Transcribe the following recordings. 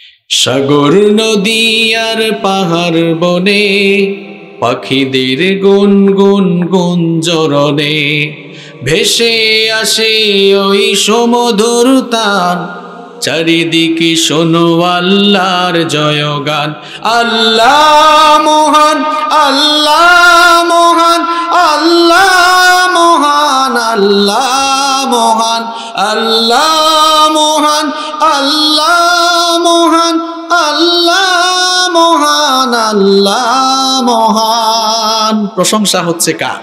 সাগর নদী আর পাহাড় বনে পাখিদের গুনগুন গুঞ্জরণে ভেসে আসে ওই সুমধুর তান, চারিদিকে শোনো আল্লাহর জয়গান। আল্লাহ মহান, আল্লাহ মহান, আল্লাহ মহান, আল্লাহ মহান, আল্লাহ মহান, আল্লাহ মহান, আল্লাহ মহান, আল্লাহ মহান। প্রশংসা হচ্ছে কার?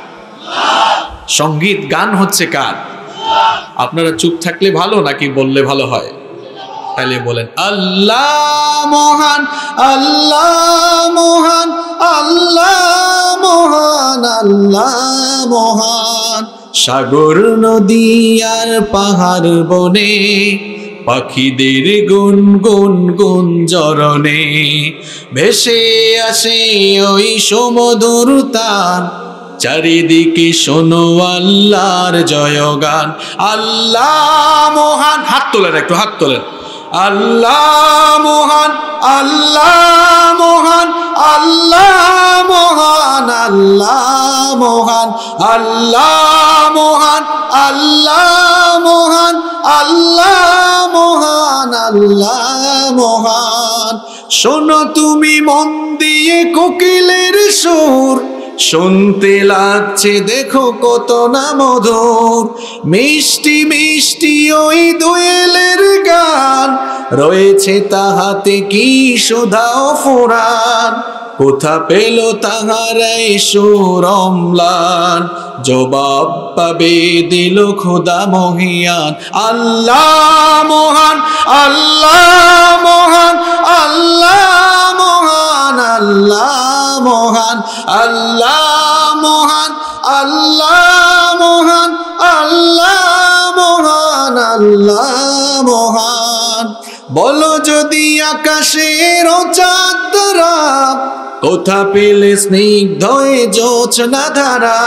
সঙ্গীত গান হচ্ছে কার? আপনারা চুপ থাকলে ভালো নাকি বললে ভালো হয়? তাহলে বলেন আল্লাহ মহান, আল্লাহ মহান, আল্লাহ মহান, আল্লাহ মহান। সাগর নদী আর পাহাড় বনে পাখিদের গুনগুন গুঞ্জরণে ভেসে আসে ওই সুমধুর তান, চারিদিকে শোনো আল্লাহর জয়গান। আল্লাহ মহান, হাত তোলেন, একটু হাত তোলেন। আল্লাহ মহান, আল্লাহ মহান, আল্লাহ মহান, আল্লাহ মহান, আল্লাহ মহান, আল্লাহ মহান, আল্লাহ মহান, আল্লাহ মহান। শোনো তুমি মন দিয়ে কোকিলের সুর, শুনতে লাগছে দেখো কত না মধুর, মিষ্টি মিষ্টি ওই দোয়েলের গান, রয়েছে তাহাতে কি সুধা ও ফুরান। কোথা পেল তাহারাই সুর অম্লান, জবাব পাবে দিল খোদা মহিয়ান। আল্লাহ মহান, আল্লাহ মহান, আল্লাহ মহান, আল্লাহ মহান, আল্লাহ মহান, আল্লাহ মহান, আল্লাহ মহান, আল্লাহ মহান। বলো যদি আকাশের চাঁদরা, কোথা পেলে স্নিগ্ধ জোছনা ধারা,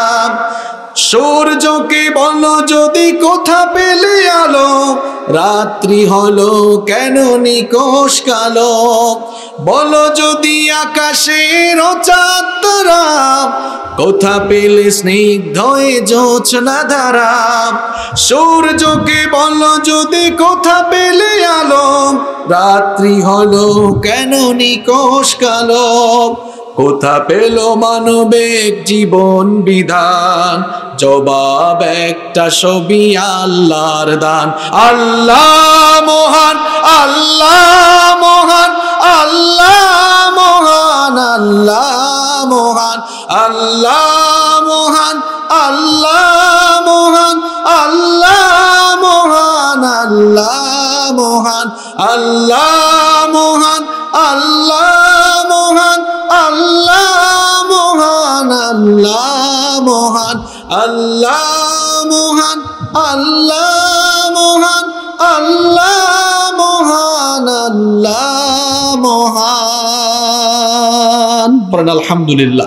সূর্যকে বলো যদি কোথা পেলে আলো, রাত্রি হলো কেন নিকোষ কালো। বলো যদি আকাশের চাঁদরা, কোথা পেলে স্নিগ্ধ জোছনা ধারা, সূর্যকে বলো যদি কোথা পেলে আলো, রাত্রি হলো কেন নিকোষ কালো। কোথা পেল মানবিক জীবন বিধান, জবাব একটা ছবি আল্লাহর দান। আল্লাহ মহান, আল্লাহ মহান, আল্লাহ মহান, আল্লাহ মহান, আল্লাহ মহান, আল্লাহ মহান, আল্লাহ মহান, আল্লাহ মহান, আল্লাহ মহান, আল্লাহ মহান, আল্লাহ মহান, আল্লাহ মহান, আল্লাহ মহান, আল্লাহ মহান, আল্লাহ মহান, আল্লাহ মহান। বলেন আলহামদুলিল্লাহ।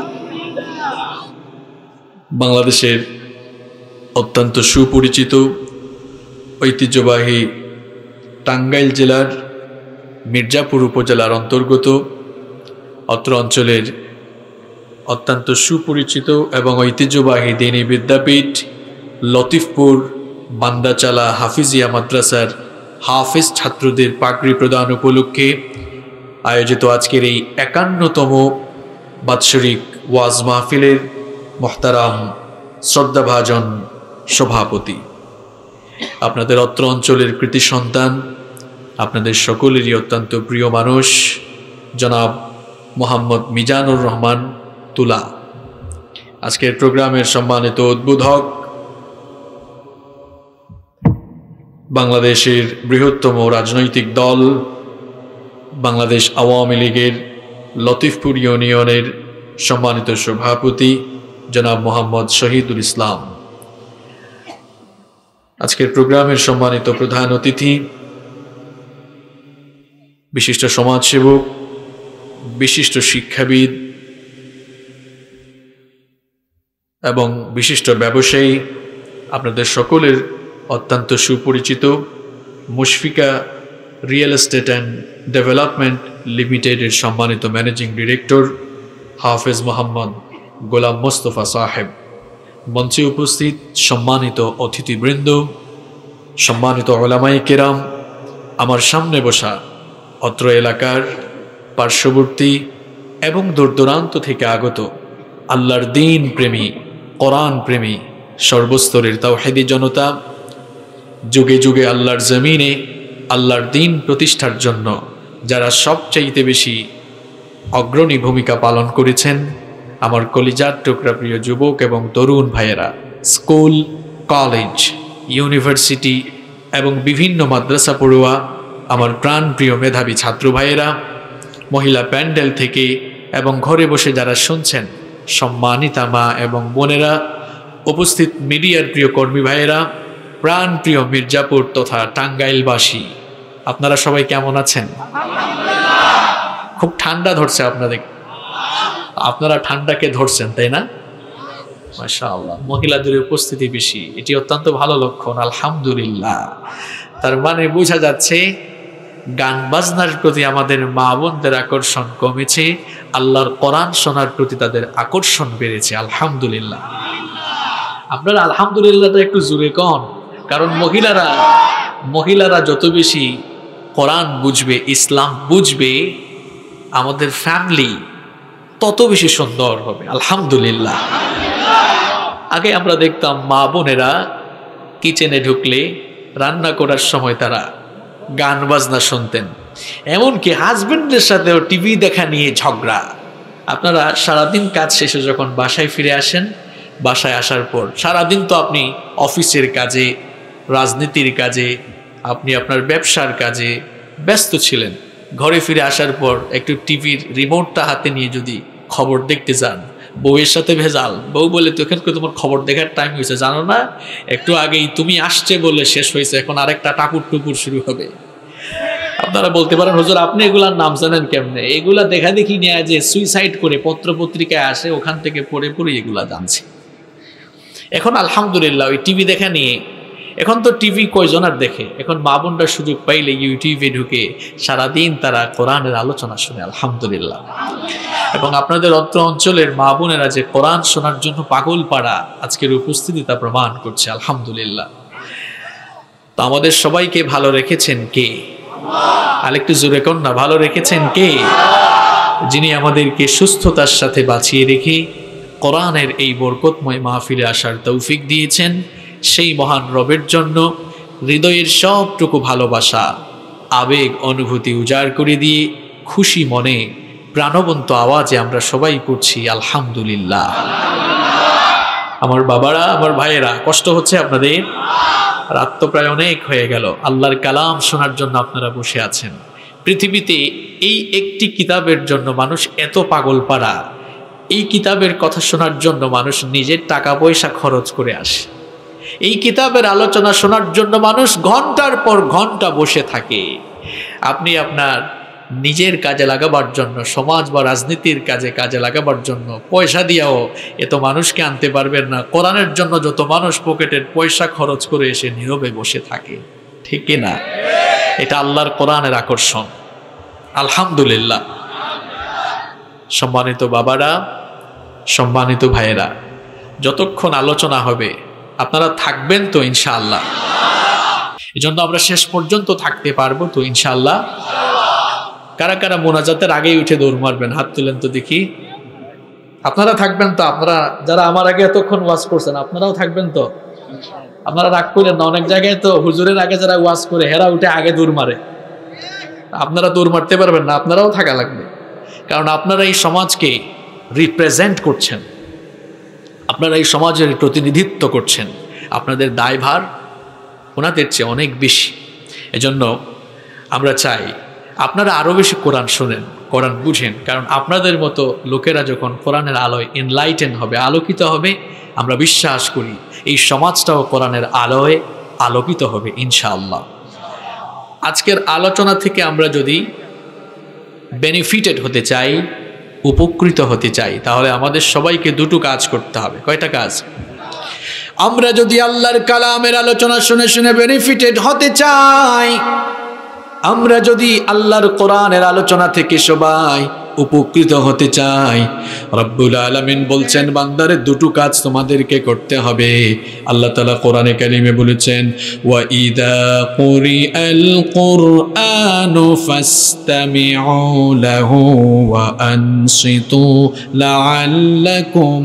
বাংলাদেশের অত্যন্ত সুপরিচিত ঐতিহ্যবাহী টাঙ্গাইল জেলার মির্জাপুর উপজেলার অন্তর্গত অত্র অঞ্চলের অত্যন্ত সুপরিচিত এবং ঐতিহ্যবাহী দ্বীনি বিদ্যাপীঠ লতিফপুর বান্দাচালা হাফিজিয়া মাদ্রাসার হাফেজ ছাত্রদের পাগড়ি প্রদান উপলক্ষে আয়োজিত আজকের এই ৫১তম বাৎসরিক ওয়াজ মাহফিলের মোহতারাম শ্রদ্ধাভাজন সভাপতি, আপনাদের অত্র অঞ্চলের কৃতি সন্তান, আপনাদের সকলেরই অত্যন্ত প্রিয় মানুষ জনাব মোহাম্মদ মিজানুর রহমান তুলা, আজকের প্রোগ্রামের সম্মানিত উদ্বোধক, বাংলাদেশের বৃহত্তম রাজনৈতিক দল বাংলাদেশ আওয়ামী লীগের লতিফপুর ইউনিয়নের সম্মানিত সভাপতি জনাব মোহাম্মদ শহীদুল ইসলাম, আজকের প্রোগ্রামের সম্মানিত প্রধান অতিথি, বিশিষ্ট সমাজসেবক, বিশিষ্ট শিক্ষাবিদ এবং বিশিষ্ট ব্যবসায়ী, আপনাদের সকলের অত্যন্ত সুপরিচিত Mushfika real estate and development লিমিটেডের সম্মানিত ম্যানেজিং ডিরেক্টর হাফেজ মোহাম্মদ গোলাম মোস্তফা সাহেব, মঞ্চে উপস্থিত সম্মানিত অতিথিবৃন্দ, সম্মানিত উলামায়ে কেরাম, আমার সামনে বসা অত্র এলাকার পার্শ্ববর্তী এবং দূরদূরান্ত থেকে আগত আল্লাহর দ্বীন প্রেমী, কোরআন প্রেমী সর্বস্তরের তাওহীদি জনতা, যুগে যুগে আল্লাহর জমিনে আল্লাহর দ্বীন প্রতিষ্ঠার জন্য যারা সবচাইতে বেশি অগ্রণী ভূমিকা পালন করেছেন, আমার কলিজার টুকরা প্রিয় যুবক এবং তরুণ ভাইয়েরা, স্কুল, কলেজ, ইউনিভার্সিটি এবং বিভিন্ন মাদ্রাসা পড়ুয়া, আমার প্রাণপ্রিয় মেধাবী ছাত্র ভাইয়েরা, মহিলা প্যান্ডেল থেকে এবং ঘরে বসে যারা শুনছেন, সম্মানিতা মা এবং বোনেরা, উপস্থিত মিডিয়ার প্রিয় কর্মী ভাইয়েরা, প্রাণপ্রিয় মির্জাপুর তথা টাঙ্গাইলবাসী, আপনারা সবাই কেমন আছেন? খুব ঠান্ডা ধরছে আপনাদের, আপনারা ঠান্ডাকে ধরছেন তাই না? মাশাআল্লাহ, মহিলাদের উপস্থিতি বেশি, এটি অত্যন্ত ভালো লক্ষণ, আলহামদুলিল্লাহ। তার মানে বোঝা যাচ্ছে গান বাজনার প্রতি আমাদের মা বোনদের আকর্ষণ কমেছে, আল্লাহর কোরআন শোনার প্রতি তাদের আকর্ষণ বেড়েছে, আলহামদুলিল্লাহ। আপনারা আলহামদুলিল্লাহটা একটু জোরে কন, কারণ মহিলারা যত বেশি কোরআন বুঝবে, ইসলাম বুঝবে, আমাদের ফ্যামিলি তত বেশি সুন্দর হবে, আলহামদুলিল্লাহ। আগে আমরা দেখতাম মা বোনেরা কিচেনে ঢুকলে রান্না করার সময় তারা গান বাজনা শুনতেন, এমনকি হাজবেন্ডের সাথেও টিভি দেখা নিয়ে ঝগড়া। আপনারা সারাদিন কাজ শেষে যখন বাসায় ফিরে আসেন, বাসায় আসার পর সারাদিন তো আপনি অফিসের কাজে, রাজনীতির কাজে, আপনি আপনার ব্যবসার কাজে ব্যস্ত ছিলেন। ঘরে ফিরে আসার পর একটু টিভির রিমোটটা হাতে নিয়ে যদি খবর দেখতে যান, বউয়ের সাথে ভেজাল, বউ বলে তো এখানকে তোমার খবর দেখার টাইম হয়েছে, জানো না একটু আগেই তুমি আসছে বলে শেষ হয়েছে, এখন আরেকটা টাপুর টুপুর শুরু হবে। আপনারা বলতে পারেন হুজুর আপনি এগুলার নাম জানেন কেমনে? এগুলা দেখা দেখি নিয়ে যে সুইসাইড করে পত্র পত্রিকায় আসে, ওখান থেকে পড়ে পড়ে এগুলা জানছি। এখন আলহামদুলিল্লাহ ওই টিভি দেখা নিয়ে, এখন তো টিভি কয়জন আর দেখে, এখন মা বোনরা সুযোগ পাইলে ইউটিউবে ঢুকে সারাদিন তারা কোরআনের আলোচনা শুনে, আলহামদুলিল্লাহ। এবং আপনাদের অত্র অঞ্চলের মা বোনেরা যে কোরআন শোনার জন্য পাগল পাড়া, আজকের উপস্থিতি তা প্রমাণ করছে, আলহামদুলিল্লাহ। তো আমাদের সবাইকে ভালো রেখেছেন কে? আরেকটু জোরে কর না, ভালো রেখেছেন কে? যিনি আমাদেরকে সুস্থতার সাথে বাঁচিয়ে রেখে কোরআনের এই বরকতময় মাহফিলে আসার তৌফিক দিয়েছেন, সেই মহান রবের জন্য হৃদয়ের সবটুকু ভালোবাসা, আবেগ, অনুভূতি উজাড় করে দিয়ে খুশি মনে প্রাণবন্ত আওয়াজে আমরা সবাই পড়ছি আলহামদুলিল্লাহ। আমার বাবারা, আমার ভাইয়েরা, কষ্ট হচ্ছে আপনাদের? রাত তো প্রায় অনেক হয়ে গেল, আল্লাহর কালাম শোনার জন্য আপনারা বসে আছেন। পৃথিবীতে এই একটি কিতাবের জন্য মানুষ এত পাগল পাড়া, এই কিতাবের কথা শোনার জন্য মানুষ নিজের টাকা পয়সা খরচ করে আসে, এই কিতাবের আলোচনা শোনার জন্য মানুষ ঘন্টার পর ঘন্টা বসে থাকে। আপনি আপনার নিজের কাজে লাগাবার জন্য, সমাজ বা রাজনীতির কাজে লাগাবার জন্য পয়সা দিয়েও এত মানুষকে আনতে পারবেন না। কোরআনের জন্য যত মানুষ পকেটের পয়সা খরচ করে এসে নীরবে বসে থাকে, ঠিক না? এটা আল্লাহর কোরআনের আকর্ষণ, আলহামদুলিল্লাহ। সম্মানিত বাবারা, সম্মানিত ভাইয়েরা, যতক্ষণ আলোচনা হবে আপনারা থাকবেন তো ইনশাআল্লাহ? এজন্য আমরা শেষ পর্যন্ত থাকতে পারবো তো ইনশাআল্লাহ? কারা কারা মোনাজাতের আগেই উঠে দৌড় মারবেন? হাত তুলেন তো দেখি। আপনারা থাকবেন তো? আপনারা যারা আমার আগে এতক্ষণ ওয়াজ করছেন আপনারাও থাকবেন তো? আপনারা রাগ করেন না, অনেক জায়গায় তো হুজুরের আগে যারা ওয়াজ করে হেরা উঠে আগে দৌড় মারে, আপনারা দৌড় মারতে পারবেন না, আপনারাও থাকা লাগবে। কারণ আপনারা এই সমাজকে রিপ্রেজেন্ট করছেন, আপনারা এই সমাজের প্রতিনিধিত্ব করছেন, আপনাদের দায়ভার ওনাদের চেয়ে অনেক বেশি। এজন্য আমরা চাই আপনারা আরও বেশি কোরআন শোনেন, কোরআন বুঝেন, কারণ আপনাদের মতো লোকেরা যখন কোরআনের আলোয় এনলাইটেন হবে, আলোকিত হবে, আমরা বিশ্বাস করি এই সমাজটাও কোরআনের আলোয় আলোকিত হবে ইনশাআল্লাহ। আজকের আলোচনা থেকে আমরা যদি বেনিফিটেড হতে চাই, উপকৃত হতে চাই, তাহলে আমাদের সবাইকে দুটো কাজ করতে হবে। কয়টা কাজ? আমরা যদি আল্লাহর কালামের আলোচনা শুনে শুনে বেনিফিটেড হতে চাই, আমরা যদি আল্লাহর কোরআনের আলোচনা থেকে সবাই উপকৃত হতে চাই, রব্বুল আলামিন বলছেন বান্দারে দুটো কাজ তোমাদেরকে করতে হবে। আল্লাহ তাআলা কোরআনে কারিমে বলেছেন, ওয়া ইযা কুরিআল কুরআনু ফাসতামিউ লাহু ওয়া আনসিতু লাআল্লাকুম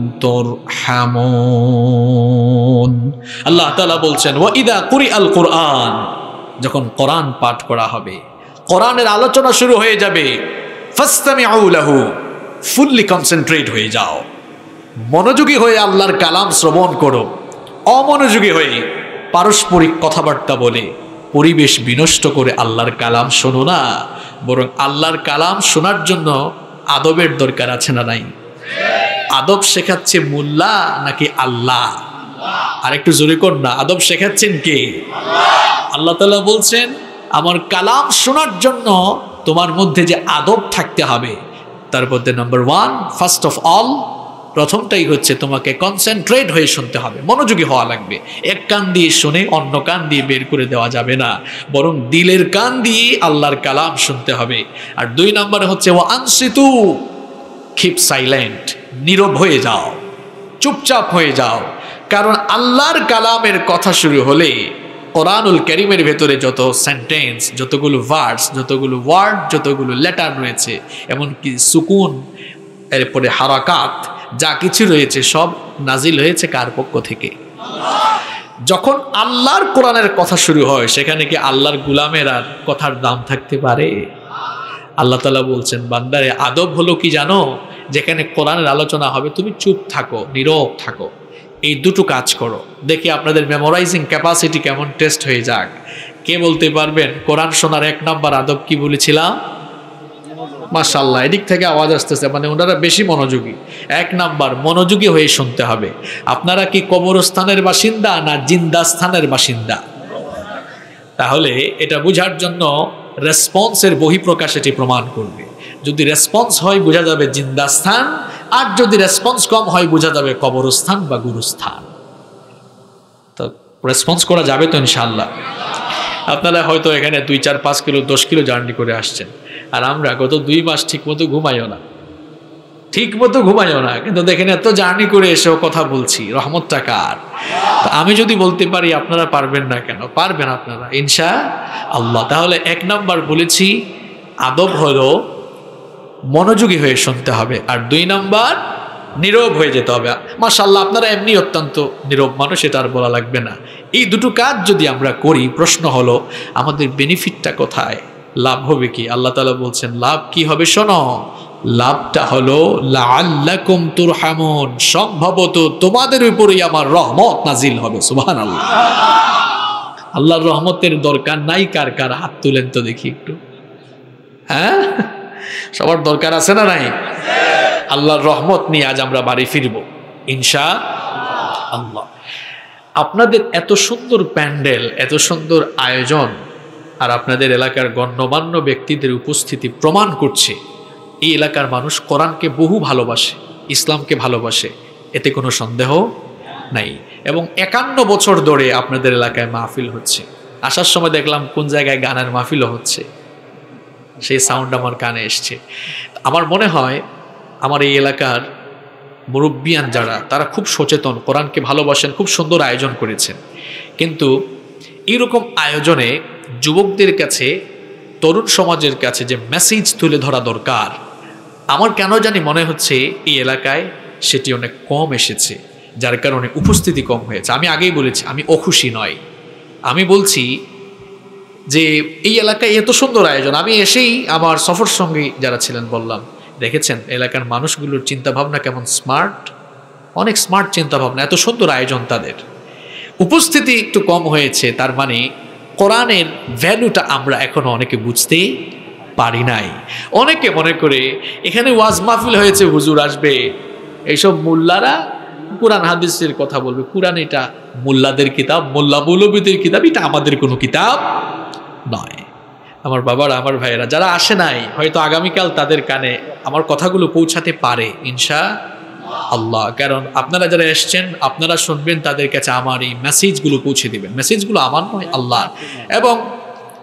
তুরহামুন। আল্লাহ তাআলা বলছেন, ওয়া ইযা কুরিআল কুরআন, যখন কোরআন পাঠ করা হবে, কোরআনের আলোচনা শুরু হয়ে যাবে, ফাসতামিউ লাহু, ফুললি কনসেন্ট্রেট হয়ে যাও, মনোযোগী হয়ে আল্লাহর কালাম শ্রবণ করো। অমনোযোগী হয়ে পারস্পরিক কথাবার্তা বলে পরিবেশ বিনষ্ট করে আল্লাহর কালাম শোনো না, বরং আল্লাহর কালাম শোনার জন্য আদবের দরকার আছে না নাই? আদব শেখাচ্ছে মোল্লা নাকি আল্লাহ? আর একটু জোরে কর না, আদব শেখাচ্ছেন কে? আল্লাহ তাআলা বলছেন আমার কালাম শোনার জন্য তোমার মধ্যে যে আদব থাকতে হবে, তার মধ্যে number one, first of all, প্রথমটাই হচ্ছে তোমাকে কনসেন্ট্রেট হয়ে শুনতে হবে, মনোযোগী হওয়া লাগবে। এক কান দিয়ে শুনে অন্য কান দিয়ে বের করে দেওয়া যাবে না, বরং দিলের কান দিয়ে আল্লাহর কালাম শুনতে হবে। আর দুই নাম্বার হচ্ছে ওয়া আনসিতু, কিপ সাইলেন্ট, নীরব হয়ে যাও, চুপচাপ হয়ে যাও। কারণ আল্লাহর কালামের কথা শুরু হলে কোরআনুল কারীমের ভেতরে যত সেন্টেন্স, যতগুলো ভার্স, যতগুলো ওয়ার্ড, যতগুলো লেটার রয়েছে, এমনকি সুকুন, এরপরে হারাকাত, যা কিছু রয়েছে সব নাজিল হয়েছে কার পক্ষ থেকে? যখন আল্লাহর কোরআনের কথা শুরু হয়, সেখানে কি আল্লাহর গোলামের আর কথার দাম থাকতে পারে? আল্লাহ তাআলা বলছেন বান্দারে আদব হলো কি জানো? যেখানে কোরআনের আলোচনা হবে তুমি চুপ থাকো, নীরব থাকো, এই দুটো কাজ করো। দেখি আপনাদের মেমোরাইজিং ক্যাপাসিটি কেমন টেস্ট হয়ে যাক। কে বলতে পারবেন কোরআন শোনার এক নাম্বার আদব কি বলেছিলাম? মাশাআল্লাহ, এদিক থেকে আওয়াজ আসতেছে, মানে ওনারা বেশি মনোযোগী। এক নাম্বার, মনোযোগী হয়ে শুনতে হবে। আপনারা কি কবরস্থানের বাসিন্দা না জিন্দাস্থানের বাসিন্দা? তাহলে এটা বোঝার জন্য রেসপন্সের বহিঃপ্রকাশ এটি প্রমাণ করবে। যদি রেসপন্স হয় বোঝা যাবে জিন্দাস্থান, আর যদি রেসপন্স কম হয় বোঝা যাবে কবরস্থান বা গুরুস্থান। তো রেসপন্স করা যাবে তো ইনশাআল্লাহ। আপনারা হয়তো এখানে 2, 4, 5 কিলো 10 কিলো জার্নি করে আসছেন, আর আমরা গত 2 মাস ঠিক মতো ঘুমাইও না, কিন্তু দেখেন এত জার্নি করে এসেও কথা বলছি, রহমতটা কার? আমি যদি বলতে পারি আপনারা পারবেন না কেন? পারবেন আপনারা ইনশাআল্লাহ। তাহলে এক নাম্বার বলেছি আদব হলো মনোযোগী হয়ে শুনতে হবে, আর 2 নাম্বার নীরব হয়ে যেতে হবে। মাশাআল্লাহ, আপনারা এমনি অত্যন্ত নীরব মানুষ, এটা আর বলা লাগবে না। এই দুটো কাজ যদি আমরা করি, প্রশ্ন হলো আমাদের বেনিফিটটা কোথায়? লাভ হবে কি? আল্লাহ তাআলা বলছেন লাভ কি হবে শোনো, লাভটা হলো লাআল্লাকুম তুরহামুন, সম্ভবত তোমাদের উপরেই আমার রহমত নাজিল হবে। সুবহানাল্লাহ। আল্লাহর রহমতের দরকার নাই কার কার? হাত তুলেন তো দেখি একটু। হ্যাঁ, সবার দরকার আছে না নাই? আল্লাহর রহমত নিয়ে আজ আমরা বাড়ি ফিরব ইনশাআল্লাহ। আপনাদের এত সুন্দর প্যান্ডেল, এত সুন্দর আয়োজন, আর আপনাদের এলাকার গণ্যমান্য ব্যক্তিদের উপস্থিতি প্রমাণ করছে এই এলাকার মানুষ কোরআনকে বহু ভালোবাসে, ইসলামকে ভালোবাসে, এতে কোনো সন্দেহ নাই। এবং 51 বছর ধরে আপনাদের এলাকায় মাহফিল হচ্ছে। আসার সময় দেখলাম কোন জায়গায় গানের মাহফিলও হচ্ছে, সেই সাউন্ড আমার কানে এসছে। আমার মনে হয় আমার এই এলাকার মুরব্বিয়ান যারা, তারা খুব সচেতন, কোরআনকে ভালোবাসেন, খুব সুন্দর আয়োজন করেছেন। কিন্তু এইরকম আয়োজনে যুবকদের কাছে, তরুণ সমাজের কাছে যে মেসেজ তুলে ধরা দরকার, আমার কেন জানি মনে হচ্ছে এই এলাকায় সেটি অনেক কম এসেছে, যার কারণে উপস্থিতি কম হয়েছে। আমি আগেই বলেছি আমি অখুশি নয়, আমি বলছি যে এই এলাকায় এত সুন্দর আয়োজন, আমি এসেই আমার সফর সঙ্গী যারা ছিলেন বললাম, দেখেছেন এলাকার মানুষগুলোর চিন্তাভাবনা কেমন স্মার্ট, অনেক স্মার্ট চিন্তাভাবনা, এত সুন্দর আয়োজন, তাদের উপস্থিতি একটু কম হয়েছে। তার মানে কোরআনের ভ্যালুটা আমরা এখনো অনেকে বুঝতে পারি নাই। অনেকে মনে করে এখানে ওয়াজ মাহফিল হয়েছে, হুজুর আসবে, এইসব মোল্লারা কোরআন হাদিসের কথা বলবে। কোরআন এটা মোল্লাদের কিতাব, মোল্লা মৌলবীদের কিতাব, এটা আমাদের কোনো কিতাব নয়। আমার বাবারা, আমার ভাইয়েরা যারা আসে নাই, হয়তো আগামীকাল তাদের কানে আমার কথাগুলো পৌঁছাতে পারে ইনশাআল্লাহ। কারণ আপনারা যারা এসছেন, আপনারা শুনবেন, তাদের কাছে আমার এই মেসেজগুলো পৌঁছে দিবেন। মেসেজগুলো আমার নয়, আল্লাহ। এবং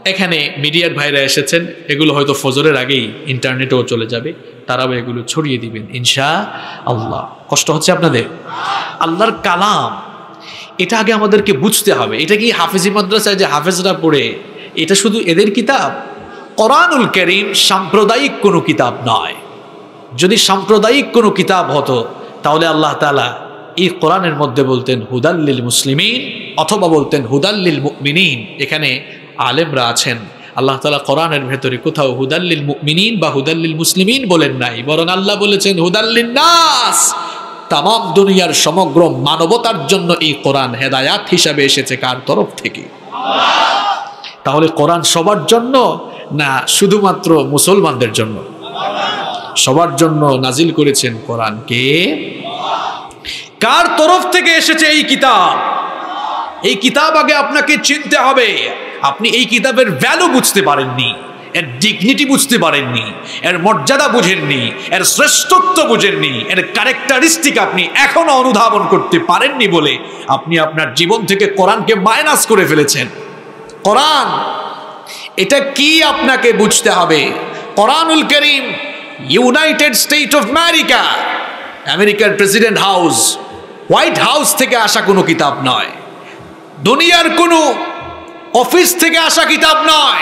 এখানে মিডিয়ার ভাইরা এসেছেন, এগুলো হয়তো ফজরের আগেই ইন্টারনেটেও চলে যাবে, তারাও এগুলো ছড়িয়ে দিবেন ইনশা আল্লাহ। কষ্ট হচ্ছে আপনাদের? আল্লাহর কালাম, এটা আগে আমাদেরকে বুঝতে হবে। এটা কি হাফেজি মাদ্রাসায় যে হাফেজরা পড়ে, এটা শুধু এদের কিতাব? কোরআনুল কারীম সাম্প্রদায়িক কোনো কিতাব নয়। যদি সাম্প্রদায়িক কোনো কিতাব হতো তাহলে আল্লাহ তাআলা এই কোরআনের মধ্যে বলতেন হুদাল্লিল মুসলিমিন, অথবা বলতেন হুদাল্লিল মুমিনিন। এখানে আলেমরা আছেন, আল্লাহ তাআলা কোরআনের ভেতরে কোথাও হুদাল্লিল মুমিনিন বা হুদাল্লিল মুসলিমিন বলেন নাই, বরং আল্লাহ বলেছেন হুদাল্লিন নাস। তামাম দুনিয়ার সমগ্র মানবতার জন্য এই কোরআন হেদায়াত হিসাবে এসেছে। কার তরফ থেকে? তাহলে কোরআন সবার জন্য না শুধুমাত্র মুসলমানদের জন্য? সবার জন্য নাজিল করেছেন কোরআনকে। কার তরফ থেকে এসেছে এই কিতাব? এই কিতাব আগে আপনাকে চিনতে হবে। আপনি এই কিতাবের ভ্যালু বুঝতে পারেননি, এর ডিগনিটি বুঝতে পারেননি, এর মর্যাদা বুঝেননি, এর শ্রেষ্ঠত্ব বুঝেননি, এর ক্যারেক্টারিস্টিক আপনি এখনো অনুধাবন করতে পারেননি বলে আপনি আপনার জীবন থেকে কোরআনকে মাইনাস করে ফেলেছেন। কোরআন এটা কি আপনাকে বুঝতে হবে। কোরআনুল কারীম ইউনাইটেড স্টেট অফ আমেরিকা, আমেরিকার প্রেসিডেন্ট হাউস, হোয়াইট হাউস থেকে আসা কোনো কিতাব নয়, দুনিয়ার কোনো অফিস থেকে আসা কিতাব নয়।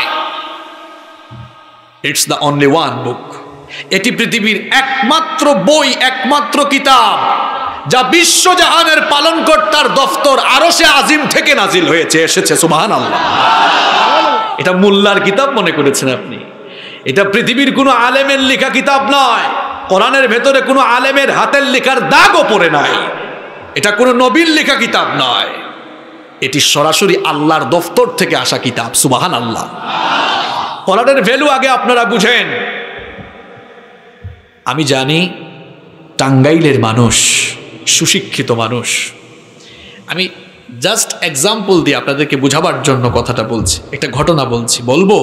It's the only one book. এটি পৃথিবীর একমাত্র বই, একমাত্র কিতাব যা বিশ্বজাহানের পালনকর্তার দফতর আরশে আজিম থেকে নাজিল হয়েছে, এসেছে। সুবহানাল্লাহ। এটা মোল্লার কিতাব মনে করেছেন আপনি? এটা পৃথিবীর কোনো আলেমের লেখা কিতাব নয়। কোরআনের ভেতরে কোনো আলেমের হাতের লেখার দাগও পড়ে নাই। এটা কোনো নবীর লেখা কিতাব নয়, এটি সরাসরি আল্লাহর দফতর থেকে আসা কিতাব। সুবহানাল্লাহ। কোরআনের ভ্যালু আগে আপনারা বুঝেন। আমি জানি টাঙ্গাইলের মানুষ সুশিক্ষিত মানুষ। আমি জাস্ট এক্সাম্পল দিয়ে আপনাদেরকে বুঝাবার জন্য কথাটা বলছি, একটা ঘটনা বলবো।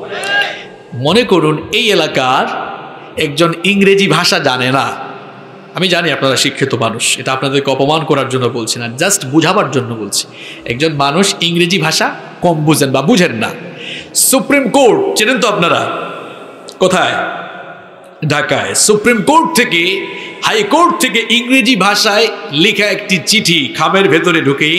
মনে করুন এই এলাকার একজন ইংরেজি ভাষা জানে না। আমি জানি আপনারা শিক্ষিত মানুষ, এটা আপনাদেরকে অপমান করার জন্য বলছি না, জাস্ট বুঝাবার জন্য বলছি। একজন মানুষ ইংরেজি ভাষা কম বুঝেন বা বুঝেন না। সুপ্রিম কোর্ট চেনেন তো আপনারা? কোথায়? ঢাকায়। সুপ্রিম কোর্ট থেকে, হাইকোর্ট থেকে ইংরেজি ভাষায় লেখা একটি চিঠি খামের ভেতরে ঢুকে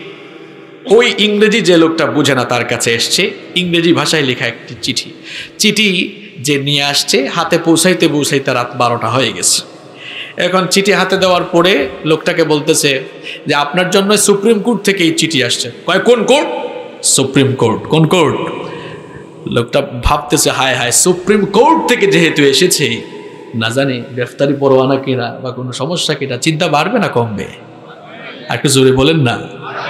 ওই ইংরেজি যে লোকটা বুঝে না তার কাছে এসছে, ইংরেজি ভাষায় লেখা একটি চিঠি যে নিয়ে আসছে, হাতে পৌঁছাইতে পৌঁছাইতে রাত 12টা হয়ে গেছে। এখন চিঠি হাতে দেওয়ার পরে লোকটাকে বলতেছে যে আপনার জন্য সুপ্রিম কোর্ট থেকে এই চিঠি আসছে। কয় কোন কোর্ট? Supreme court. কোন কোর্ট? লোকটা ভাবতেছে হায় হায়, সুপ্রিম কোর্ট থেকে যেহেতু এসেছে, না জানি গ্রেফতারি পরোয়ানা কিনা বা কোনো সমস্যা কিনা, চিন্তা বাড়বে না কমবে? আর একটু জোরে বলেন না।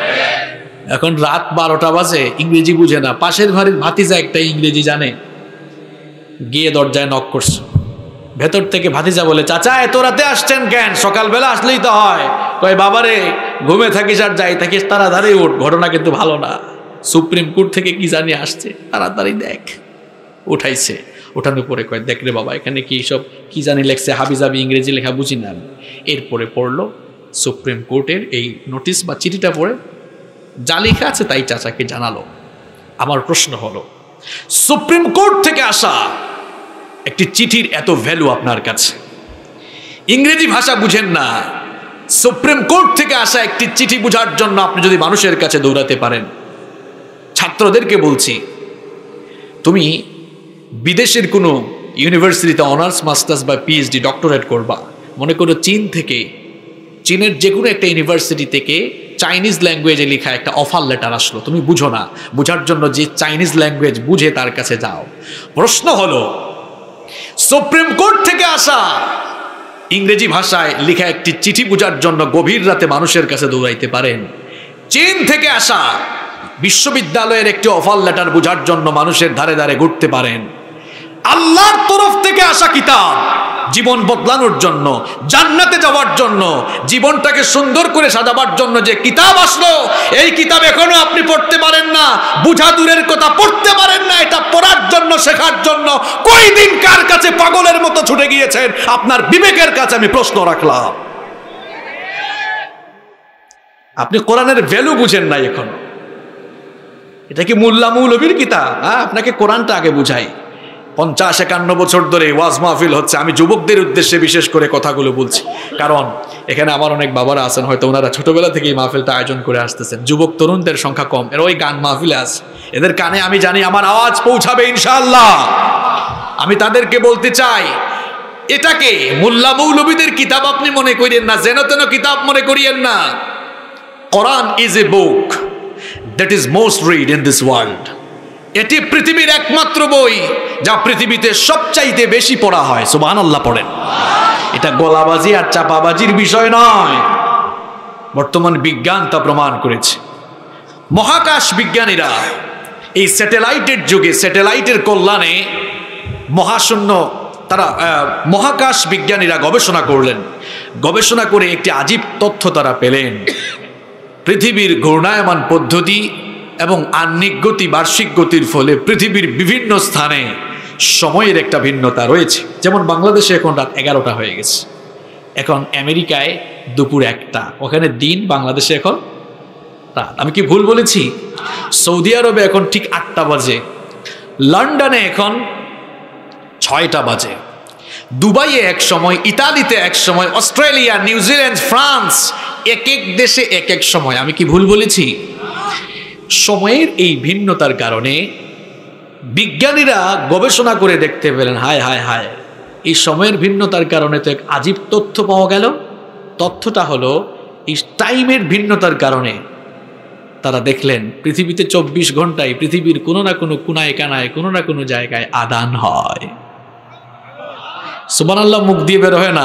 এখন রাত 12টা বাজে, ইংরেজি বুঝে না। পাশের ঘরের ভাতিজা একটা ইংরেজি জানে, গিয়ে দরজায় নক করছে। ভেতর থেকে ভাতিজা বলে, চাচা এত রাতে আসছেন কেন? সকালবেলা আসলেই তো হয়। কয় বাবারে, ঘুমে থাকিস আর যাই থাকিস, তাড়াতাড়ি উঠ, ঘটনা কিন্তু ভালো না। সুপ্রিম কোর্ট থেকে কি জানি আসছে, তাড়াতাড়ি দেখ। উঠাইছে, ওঠানোর পরে কয় দেখ রে বাবা, এখানে কি সব কি জানি লেখছে, হাবিজাবি ইংরেজি লেখা বুঝি না আমি। এরপরে পড়লো সুপ্রিম কোর্টের এই নোটিশ বা চিঠিটা, পড়ে যা লেখা আছে তাই চাচাকে জানালো। আমার প্রশ্ন হলো, সুপ্রিম কোর্ট থেকে আসা একটি চিঠির এত ভ্যালু আপনার কাছে, ইংরেজি ভাষা বুঝেন না, সুপ্রিম কোর্ট থেকে আসা একটি চিঠি বুঝার জন্য আপনি যদি মানুষের কাছে দৌড়াতে পারেন। ছাত্রদেরকে বলছি, তুমি বিদেশের কোনো ইউনিভার্সিটিতে অনার্স মাস্টার্স বা পিএইচডি ডক্টরেট করবা, মনে করো চীন থেকে, চীনের যে কোনো একটা ইউনিভার্সিটি থেকে চাইনিজ ল্যাঙ্গুয়েজে লেখা একটা অফার লেটার আসলো, তুমি বুঝো না, বুঝার জন্য যে চাইনিজ ল্যাঙ্গুয়েজ বুঝে তার কাছে যাও। প্রশ্ন হলো, সুপ্রিম কোর্ট থেকে আসা ইংরেজি ভাষায় লেখা একটি চিঠি বুঝার জন্য গভীর রাতে মানুষের কাছে দৌড়াইতে পারেন? চীন থেকে আসা বিশ্ববিদ্যালয়ের একটি অফার লেটার বুঝার জন্য মানুষের ধারে ধারে ঘুরতে পারেন? আল্লাহর তরফ থেকে আসা কিতাব, জীবন বদলানোর জন্য, জান্নাতে যাওয়ার জন্য, জীবনটাকে সুন্দর করে সাজাবার জন্য যে কিতাব আসলো, এই কিতাব এখনো আপনি পড়তে পারেন না, বুঝা দূরের কথা, পড়তে পারেন না। এটা পড়ার জন্য, শেখার জন্য কয়দিন কার কাছে পাগলের মতো ছুটে গিয়েছেন? আপনার বিবেকের কাছে আমি প্রশ্ন রাখলাম। আপনি কোরআনের ভ্যালু বুঝেন নাই এখনো। এটা কি মোল্লা মৌলবীর কিতাব? আপনাকে কোরআনটা আগে বুঝাই। 50-51 বছর ধরে ওয়াজ মাহফিল হচ্ছে। আমি যুবকদের উদ্দেশ্যে বিশেষ করে কথাগুলো বলছি, কারণ এখানে আমার অনেক বাবারা আছেন, হয়তো ওনারা ছোটবেলা থেকে এই মাহফিলটা আয়োজন করে আসতেছেন। যুবক তরুণদের সংখ্যা কম, এরা ওই গান মাহফিলে আছে, এদের কানে আমি জানি আমার আওয়াজ পৌঁছাবে ইনশাআল্লাহ। আমি তাদেরকে বলতে চাই, এটাকে মোল্লা মৌলবীদের কিতাব আপনি মনে করিয়েন না, যেন তেন কিতাব মনে করিয়েন না। Quran is a book that is most read in this world. এটি পৃথিবীর একমাত্র বই যা পৃথিবীতে সবচাইতে বেশি পড়া হয়। সুবহানাল্লাহ পড়েন। এটা গলাবাজি আর চাপাবাজির বিষয় নয়, বর্তমান বিজ্ঞান তা প্রমাণ করেছে। মহাকাশ বিজ্ঞানীরা এই স্যাটেলাইটের যুগে, স্যাটেলাইটের কল্যাণে মহাশূন্য তারা মহাকাশ বিজ্ঞানীরা গবেষণা করলেন। গবেষণা করে একটি আজীব তথ্য তারা পেলেন। পৃথিবীর ঘূর্ণায়মান পদ্ধতি এবং আহ্নিক গতি, বার্ষিক গতির ফলে পৃথিবীর বিভিন্ন স্থানে সময়ের একটা ভিন্নতা রয়েছে। যেমন বাংলাদেশে এখন রাত 11টা হয়ে গেছে, এখন আমেরিকায় দুপুর 1টা, ওখানে দিন, বাংলাদেশে এখন রাত। আমি কি ভুল বলেছি? সৌদি আরবে এখন ঠিক 8টা বাজে, লন্ডনে এখন 6টা বাজে, দুবাইয়ে এক সময়, ইতালিতে এক সময়, অস্ট্রেলিয়া, নিউজিল্যান্ড, ফ্রান্স, এক এক দেশে এক এক সময়। আমি কি ভুল বলেছি? সময়ের এই ভিন্নতার কারণে বিজ্ঞানীরা গবেষণা করে দেখতে পেলেন, হায় হায় হায়, এই সময়ের ভিন্নতার কারণে তো এক আজীব তথ্য পাওয়া গেল। তথ্যটা হলো এই টাইমের ভিন্নতার কারণে তারা দেখলেন পৃথিবীতে 24 ঘন্টায় পৃথিবীর কোনো না কোনো কোনায় কানায়, কোনো না কোনো জায়গায় আদান হয়। সুবহানাল্লাহ মুখ দিয়ে বের হয় না।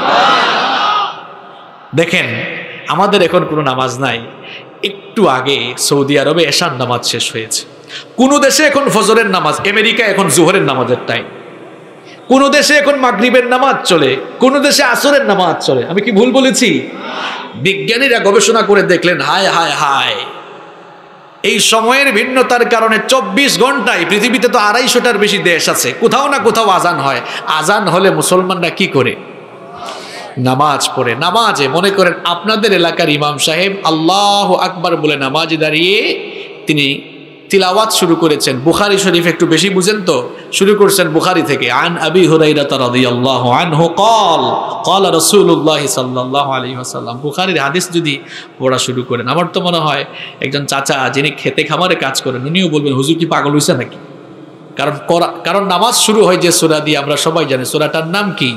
দেখেন, আমাদের এখন কোনো নামাজ নাই। একটু আগে সৌদি আরবে এশার নামাজ শেষ হয়েছে। কোন দেশে এখন ফজরের নামাজ, আমেরিকা এখন জোহরের নামাজের টাইম। কোন দেশে এখন মাগরিবের নামাজ চলে, কোন দেশে আসরের নামাজ চলে। আমি কি ভুল বলেছি? বিজ্ঞানীরা গবেষণা করে দেখলেন, হায় হায় হায়, এই সময়ের ভিন্নতার কারণে 24 ঘন্টায় পৃথিবীতে তো 250টার বেশি দেশ আছে, কোথাও না কোথাও আজান হয়। আজান হলে মুসলমানরা কি করে? নামাজ পড়ে। নামাজে মনে করেন আপনাদের এলাকার ইমাম সাহেব আল্লাহু আকবার বলে নামাজে দাঁড়িয়ে তিনি তিলাওয়াত শুরু করেছেন। বুখারী শরীফ একটু বেশি বুঝেন তো, শুরু করছেন বুখারী থেকে। আন আবি হুরায়রা রাদিয়াল্লাহু আনহু قال قال رسول الله সাল্লাল্লাহু আলাইহি ওয়াসাল্লাম। বুখারীর হাদিস যদি পড়া শুরু করেন, আমার তো মনে হয় একজন চাচা যিনি খেতে খামারে কাজ করেন উনিও বলবেন, হুজুর কি পাগল হইছে নাকি? কারণ নামাজ শুরু হয় যে সূরা দিয়ে, আমরা সবাই জানি সূরাটার নাম কি।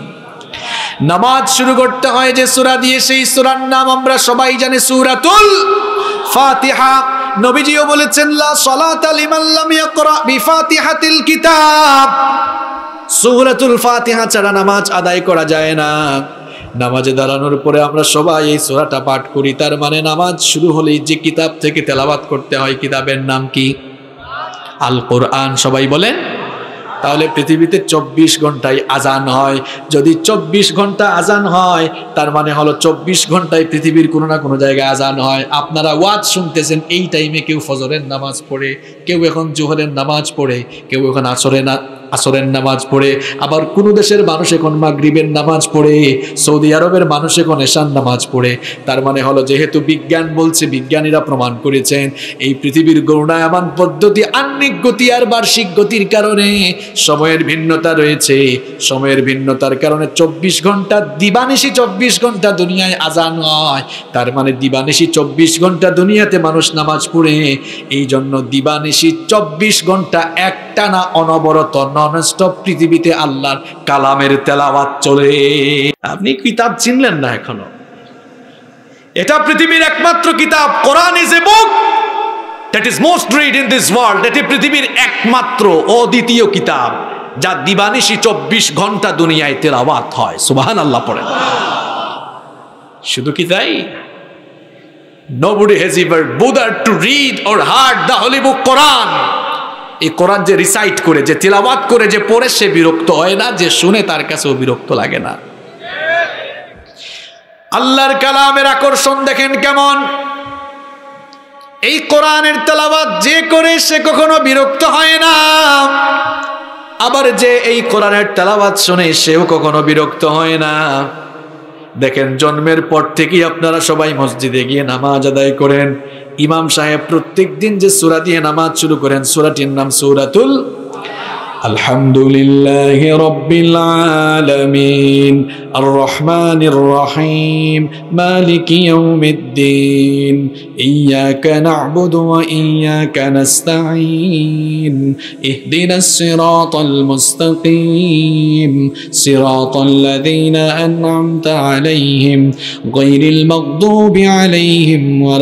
নামাজ শুরু করতে হয় যে সূরা দিয়ে, সেই সূরার নাম আমরা সবাই জানি, সূরাতুল ফাতিহা। নবীজিও বলেছেন, লা সালাতা লিমান লাম ইয়াকরা বিফাতিহাতিল কিতাব। সূরাতুল ফাতিহা ছাড়া নামাজ আদায় করা যায় না। নামাজে দাঁড়ানোর পরে আমরা সবাই এই সূরাটা পাঠ করি, তার মানে নামাজ শুরু হলেই যে কিতাব থেকে তেলাওয়াত করতে হয়, কিতাবের নাম কি? আল কোরআন। সবাই বলেন। তাহলে পৃথিবীতে 24 ঘন্টায় আজান হয়। যদি 24 ঘন্টা আজান হয়, তার মানে হলো 24 ঘন্টায় পৃথিবীর কোনো না কোনো জায়গায় আজান হয়। আপনারা ওয়াজ শুনতেছেন, এই টাইমে কেউ ফজরের নামাজ পড়ে, কেউ এখন জোহরের নামাজ পড়ে, কেউ এখন আসরের নামাজ পড়ে, আবার কোন দেশের মানুষ এখন মাগরিবের নামাজ পড়ে, সৌদি আরবের মানুষ এখন এশার নামাজ পড়ে। তার মানে হলো, যেহেতু বিজ্ঞান বলছে, বিজ্ঞানীরা প্রমাণ করেছেন এই পৃথিবীর ঘূর্ণায়মান পদ্ধতি, আহ্নিক গতি আর বার্ষিক গতির কারণে সময়ের ভিন্নতা রয়েছে। সময়ের ভিন্নতার কারণে 24 ঘন্টা, দিবানিশি 24 ঘন্টা দুনিয়ায় আজান হয়। তার মানে দিবানিশি 24 ঘন্টা দুনিয়াতে মানুষ নামাজ পড়ে। এই জন্য দিবানিশি 24 ঘন্টা একটানা অনবরত ননস্টপ পৃথিবীতে আল্লাহর কালামের তেলাওয়াত চলে। আপনি কিতাব চিনলেন না এখনো? এটা পৃথিবীর একমাত্র কিতাব। Quran is a book that is most read in this world। এটি পৃথিবীর একমাত্র অদ্বিতীয় কিতাব যা দিবানিশি 24 ঘন্টা দুনিয়ায় তেলাওয়াত হয়। সুবহানাল্লাহ পড়েন। শুধু কি তাই? Nobody has ever bothered to read or heard the holy book Quran। এই কোরআন যে রিসাইট করে, যে তেলাওয়াত করে, যে পড়ে, সে বিরক্ত হয় না, যে শুনে তার কাছেও বিরক্ত লাগে না। আল্লাহর কালামের আকর্ষণ দেখেন কেমন। এই কোরআনের তেলাওয়াত যে করে সে কখনো বিরক্ত হয় না, আবার যে এই কোরআনের তেলাওয়াত শুনে সেও কখনো বিরক্ত হয় না। দেখেন জন্মের পর থেকেই আপনারা সবাই মসজিদে গিয়ে নামাজ আদায় করেন। ইমাম সাহেব প্রত্যেক দিন যে সূরা দিয়ে নামাজ শুরু করেন, সূরাটির নাম সূরাতুল আলহামদুলিল্লাহি রাব্বিল আলামিন আর রহমানির রহিম মালিকি ইয়াউমিদ্দিন ইয়াকা না'বুদু ওয়া ইয়াকা নাস্তাঈন ইহদিনাস সিরাতাল মুস্তাকিম সিরাতাল লাযীনা আন'আমতা আলাইহিম গায়রিল মাগদুবি আলাইহিম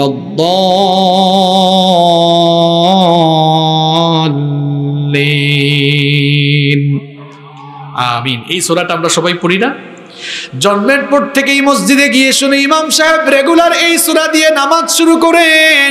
ওয়ালাদ-দাল্লিন। আমিন। এই সূরাটা আমরা সবাই পড়ি না? জন্মের পর থেকেই মসজিদে গিয়ে শুনে ইমাম সাহেব রেগুলার এই সূরা দিয়ে নামাজ শুরু করেন।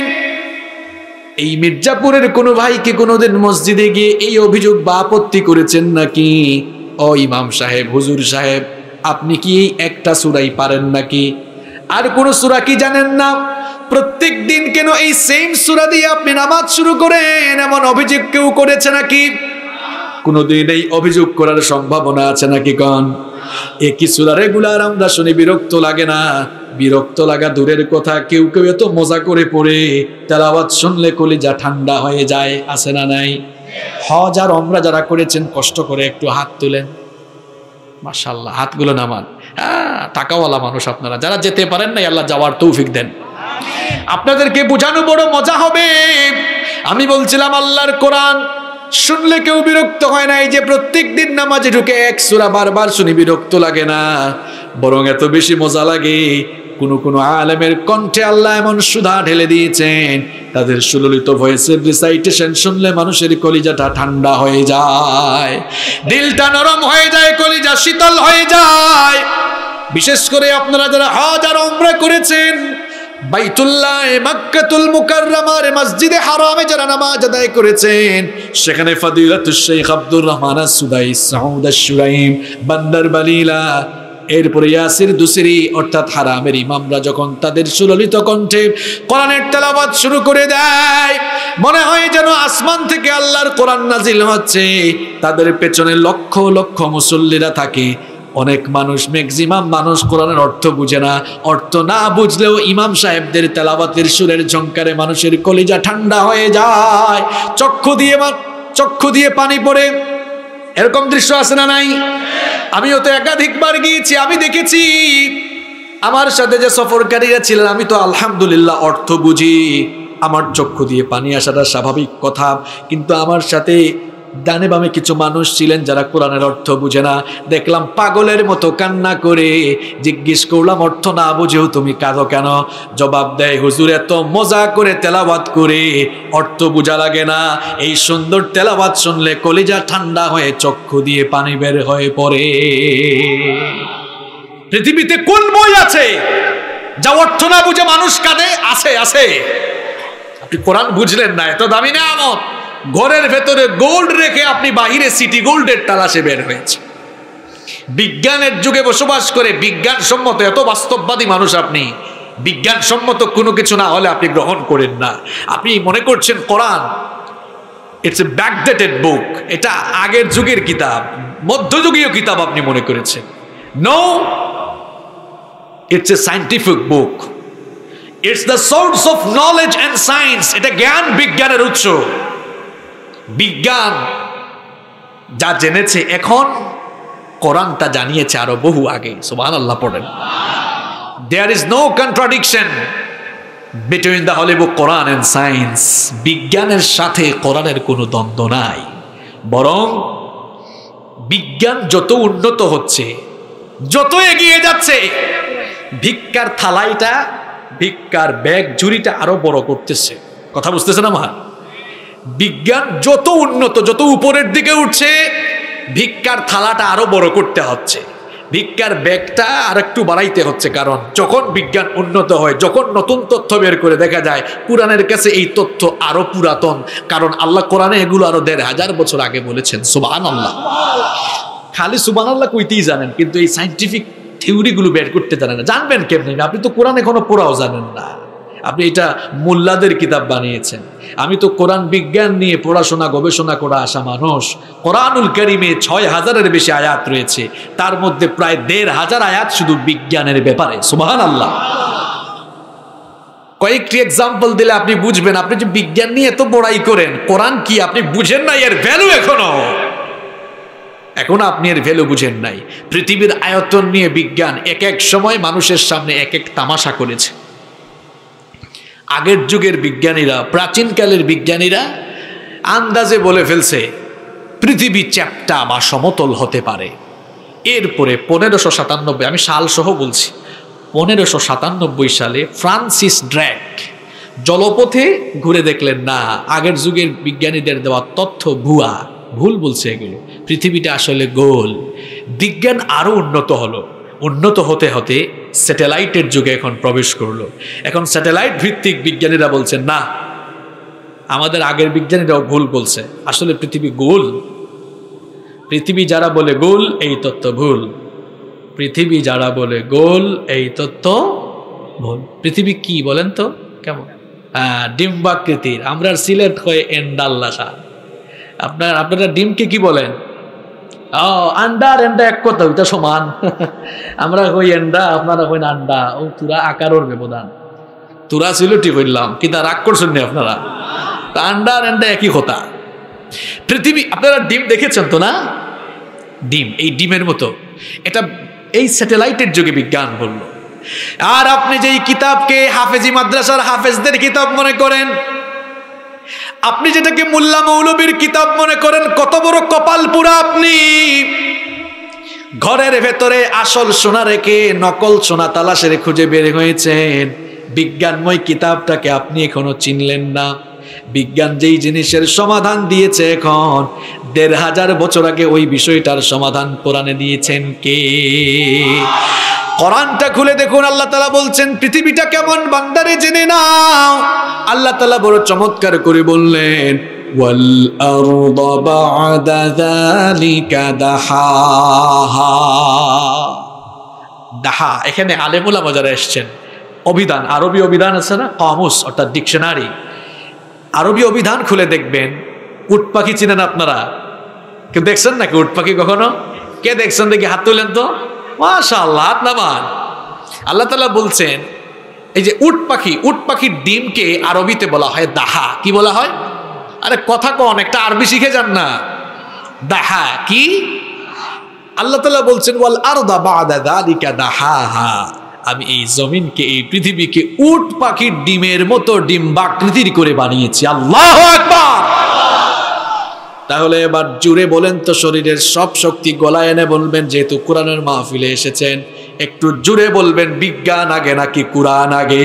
এই মির্জাপুরের কোনো ভাইকে কোনোদিন মসজিদে গিয়ে এই অভিযোগ বা আপত্তি করেছেন নাকি? ও ইমাম সাহেব, হুজুর সাহেব, আপনি কি এই একটা সূরাই পারেন নাকি? আর কোন সূরা কি জানেন না? প্রত্যেক দিন কেন এই সেম সূরা দিয়ে আপনি নামাজ শুরু করেন, এমন অভিযোগ কেউ করেছে নাকি? কোনদিন এই অভিযোগ করার সম্ভাবনা আছে নাকি? কন একই সূরা রেগুলার আমরা শুনি, বিরক্ত লাগে না? বিরক্ত লাগা দূরের কথা, কেউ কেউ এত মজা করে পড়ে তেলাওয়াত শুনলে কলিজা ঠান্ডা হয়ে যায়। আছে না নাই? হজ আর ওমরা যারা করেছেন কষ্ট করে একটু হাত তুলেন। মাশাআল্লাহ, হাতগুলো নামান। হ্যাঁ, টাকাওয়ালা মানুষ আপনারা। যারা যেতে পারেন না, আল্লাহ যাওয়ার তৌফিক দেন। আপনাদেরকে বোঝানো বড় মজা হবে। আমি বলছিলাম আল্লাহর কোরআন শুনলে কেউ বিরক্ত হয় না। এই যে প্রত্যেক দিন নামাজে ঢুকে এক সূরা বারবার শুনি, বিরক্ত লাগে না, বরং এত বেশি মজা লাগে। কোন আলেমের কণ্ঠে আল্লাহ এমন সুধা ঢেলে দিয়েছেন, তাদের সুললিত ভয়েসের রিসাইটেশন শুনলে মানুষের কলিজাটা ঠান্ডা হয়ে যায়, দিলটা নরম হয়ে যায়, কলিজা শীতল হয়ে যায়। বিশেষ করে আপনারা যারা হজ আর উমরা করেছেন, বাইতুল্লাহ মক্কাতুল মুকাররমার মসজিদে হারামে যারা নামাজ আদায় করেছেন, সেখানে ফাদিলাতুশ শাইখ আব্দুর রহমান আস-সুদাইস, সাউদ আশ-শুরাইম, বান্দার বালিলা, এরপরে ইয়াসির দুসরি অর্থাৎ হারামের ইমামরা যখন তাদের সুললিত কণ্ঠে কোরআনের তেলাওয়াত শুরু করে দেয়, মনে হয় যেন আসমান থেকে আল্লাহর কোরআন নাজিল হচ্ছে। তাদের পেছনে লক্ষ লক্ষ মুসল্লিরা থাকে। অনেক মানুষ, ম্যাক্সিমাম মানুষ কোরআনের অর্থ বুঝে না। অর্থ না বুঝলেও ইমাম সাহেবদের তেলাওয়াতের সুরের ঝংকারে মানুষের কলিজা ঠান্ডা হয়ে যায়, চক্ষু দিয়ে পানি পড়ে। এরকম দৃশ্য আছে না নাই? আমিও তো একাধিকবার গিয়েছি, আমি দেখেছি। আমার সাথে যে সফরকারীরা ছিলেন, আমি তো আলহামদুলিল্লাহ অর্থ বুঝি, আমার চক্ষু দিয়ে পানি আসাটা স্বাভাবিক কথা। কিন্তু আমার সাথে ডানে বামে কিছু মানুষ ছিলেন যারা কোরআনের অর্থ বুঝে না। দেখলাম পাগলের মতো কান্না করে। জিজ্ঞেস করলাম, অর্থ না বুঝেও তুমি কাঁদো কেন? জবাব দেয়, হুজুর এত মজা করে তেলাওয়াত করে অর্থ বোঝা লাগে না, এই সুন্দর তেলাওয়াত শুনলে কলিজা ঠান্ডা হয়ে চক্ষু দিয়ে পানি বের হয়ে পড়ে। পৃথিবীতে কোন বই আছে যা অর্থ না বুঝে মানুষ কাঁদে? আছে, আছে। আপনি কোরআন বুঝলেন না, এত দামি নেয়ামত। ঘরের ভেতরে গোল্ড রেখে আপনি বাহিরে সিটি গোল্ডের তালাশে বের হয়েছে। বিজ্ঞানের যুগে বসবাস করে বিজ্ঞানসম্মত এত বাস্তববাদী মানুষ আপনি, বিজ্ঞানসম্মত কোনো কিছু না হলে আপনি গ্রহণ করেন না। আপনি মনে করছেন কোরআন ইটস এ ব্যাকডেটেড বুক, এটা আগের যুগের কিতাব, মধ্যযুগীয় কিতাব আপনি মনে করেছেন। No, it's a scientific book, it's the source of knowledge and science. এটা জ্ঞান বিজ্ঞানের উৎস। বিজ্ঞান যা জেনেছে এখন, কোরআন তা জানিয়েছে আরো বহু আগে। সুবহানাল্লাহ পড়েন। There is no contradiction between the holy book Quran and science. বিজ্ঞানের সাথে কোরআনের কোনো দ্বন্দ্ব নাই, বরং বিজ্ঞান যত উন্নত হচ্ছে, যত এগিয়ে যাচ্ছে, ভিক্ষার থালাইটা, ভিক্ষার ব্যাগ ঝুড়িটা আরো বড় করতেছে। কথা বুঝতেছে না মা? বিজ্ঞান যত উন্নত, যত উপরের দিকে উঠছে, ভিক্ষার থালাটা আরো বড় করতে হচ্ছে, ভিক্ষার ব্যাগটা আর একটু বাড়াইতে হচ্ছে। কারণ যখন বিজ্ঞান উন্নত হয়, যখন নতুন তথ্য বের করে দেখা যায় কোরআনের কাছে এই তথ্য আরো পুরাতন, কারণ আল্লাহ কোরআনে এগুলো আরো ১৫০০ বছর আগে বলেছেন। সুবহানাল্লাহ। খালি সুবহানাল্লাহ কইতেই জানেন, কিন্তু এই সায়েন্টিফিক থিওরিগুলো বের করতে জানেন না। জানবেন কেমনে? আপনি তো কোরআন এখনো পড়াও জানেন না। আপনি এটা মোল্লাদের কিতাব বানিয়েছেন। আমি তো কোরআন বিজ্ঞান নিয়ে পড়াশোনা গবেষণা করা আসা মানুষ। কোরআনুল কারীমে ৬,০০০-এর বেশি আয়াত রয়েছে, তার মধ্যে প্রায় ১,৫০০ আয়াত শুধু বিজ্ঞানের ব্যাপারে। সুবহানাল্লাহ। কয়েকটি এক্সাম্পল দিলে আপনি বুঝবেন। আপনি যে বিজ্ঞান নিয়ে এত বড়াই করেন, কোরআন কি আপনি বুঝেন না এর ভ্যালু? এখনো আপনি এর ভ্যালু বুঝেন নাই। পৃথিবীর আয়তন নিয়ে বিজ্ঞান এক এক সময় মানুষের সামনে এক এক তামাশা করেছে। আগের যুগের বিজ্ঞানীরা, প্রাচীনকালের বিজ্ঞানীরা আন্দাজে বলে ফেলছে পৃথিবী চ্যাপ্টা বা সমতল হতে পারে। এরপরে 1597, আমি সাল সহ বলছি, 1597 সালে ফ্রান্সিস ড্রেক জলপথে ঘুরে দেখলেন না, আগের যুগের বিজ্ঞানীদের দেওয়া তথ্য ভুয়া, ভুল বলছে এগুলো, পৃথিবীটা আসলে গোল। বিজ্ঞান আরো উন্নত হলো, উন্নত হতে হতে স্যাটেলাইটের যুগে এখন প্রবেশ করলো। এখন স্যাটেলাইট ভিত্তিক বিজ্ঞানীরা বলছেন না, আমাদের আগের বিজ্ঞানীরাও ভুল বলছে, আসলে পৃথিবী গোল। পৃথিবী যারা বলে গোল এই তত্ত্ব ভুল। পৃথিবী যারা বলে গোল এই তত্ত্ব ভুল। পৃথিবী কি বলেন তো? কেমন? ডিম্বাকৃতির। আমরা সিলেট হয়ে এন্ডাল্লা খা। আপনারা ডিমকে কি বলেন? আন্ডার এন্ডা এক কথা, ওইটা সমান। আমরা হই এন্ডা, আপনারা হইন আন্ডা। ও তুরা আকারের ব্যবধান। তুরা সিলেটি হইলাম, কিন্তু রাগ করছেন না আপনারা? আন্ডার এন্ডা একই কথা। পৃথিবী, আপনারা ডিম দেখেছেন তো না? ডিম, এই ডিমের মতো। এটা এই স্যাটেলাইটের যুগে বিজ্ঞান বলল। আর আপনি যেই কিতাবকে হাফেজি মাদ্রাসার হাফেজদের কিতাব মনে করেন, আপনি যেটাকে মোল্লা মৌলবীর কিতাব মনে করেন, কত বড় কপাল পুরা আপনি। ঘরের ভেতরে আসল সোনা রেখে নকল সোনা তালাশের খুঁজে বের হয়েছেন। বিজ্ঞানময় কিতাবটাকে আপনি এখনো চিনলেন না। বিজ্ঞান যেই জিনিসের সমাধান দিয়েছে এখন ১,৫০০ বছর আগে, ওই বিষয়টার সমাধান কোরআনে দিয়েছেন কে? কোরআনটা খুলে দেখুন, আল্লাহ তাআলা বলছেন পৃথিবীটা কেমন বান্দারে জেনে নাও। আল্লাহ তাআলা বড় চমৎকার করে বললেন, ওয়াল আরদা বা'দা যালিকা দাহাহা। দাহা, এখানে আলেম উলামা যারা এসেছেন, অভিধান, আরবি অভিধান আছে না, কামুস অর্থাৎ ডিকশনারি, আরবি অভিধান খুলে দেখবেন। উট পাখি চিনেন আপনারা? কেউ দেখছেন নাকি উট পাখি কখনো? কে দেখছেন দেখি হাত তুলেন তো। মাশাআল্লাহ, হাত নামান। আল্লাহ তাআলা বলছেন এই যে উট পাখি, উট পাখির ডিমকে আরবিতে বলা হয় দাহা। কি বলা হয়? আরে কথা কন, একটা আরবি শিখে যান না। দাহা কি? আল্লাহ তাআলা বলছেন ওয়াল আরদা বা'দা যালিকা দাহাহা। আমি এই জমিনকে, এই পৃথিবীকে উট পাখির ডিমের মতো ডিম্বাকৃতির করে বানিয়েছি। আল্লাহু আকবার। তাহলে এবার জুড়ে বলেন তো, শরীরের সব শক্তি গলায় এনে বলবেন, যেহেতু কোরআনের মাহফিলে এসেছেন, একটু জুড়ে বলবেন, বিজ্ঞান আগে নাকি কোরআন আগে?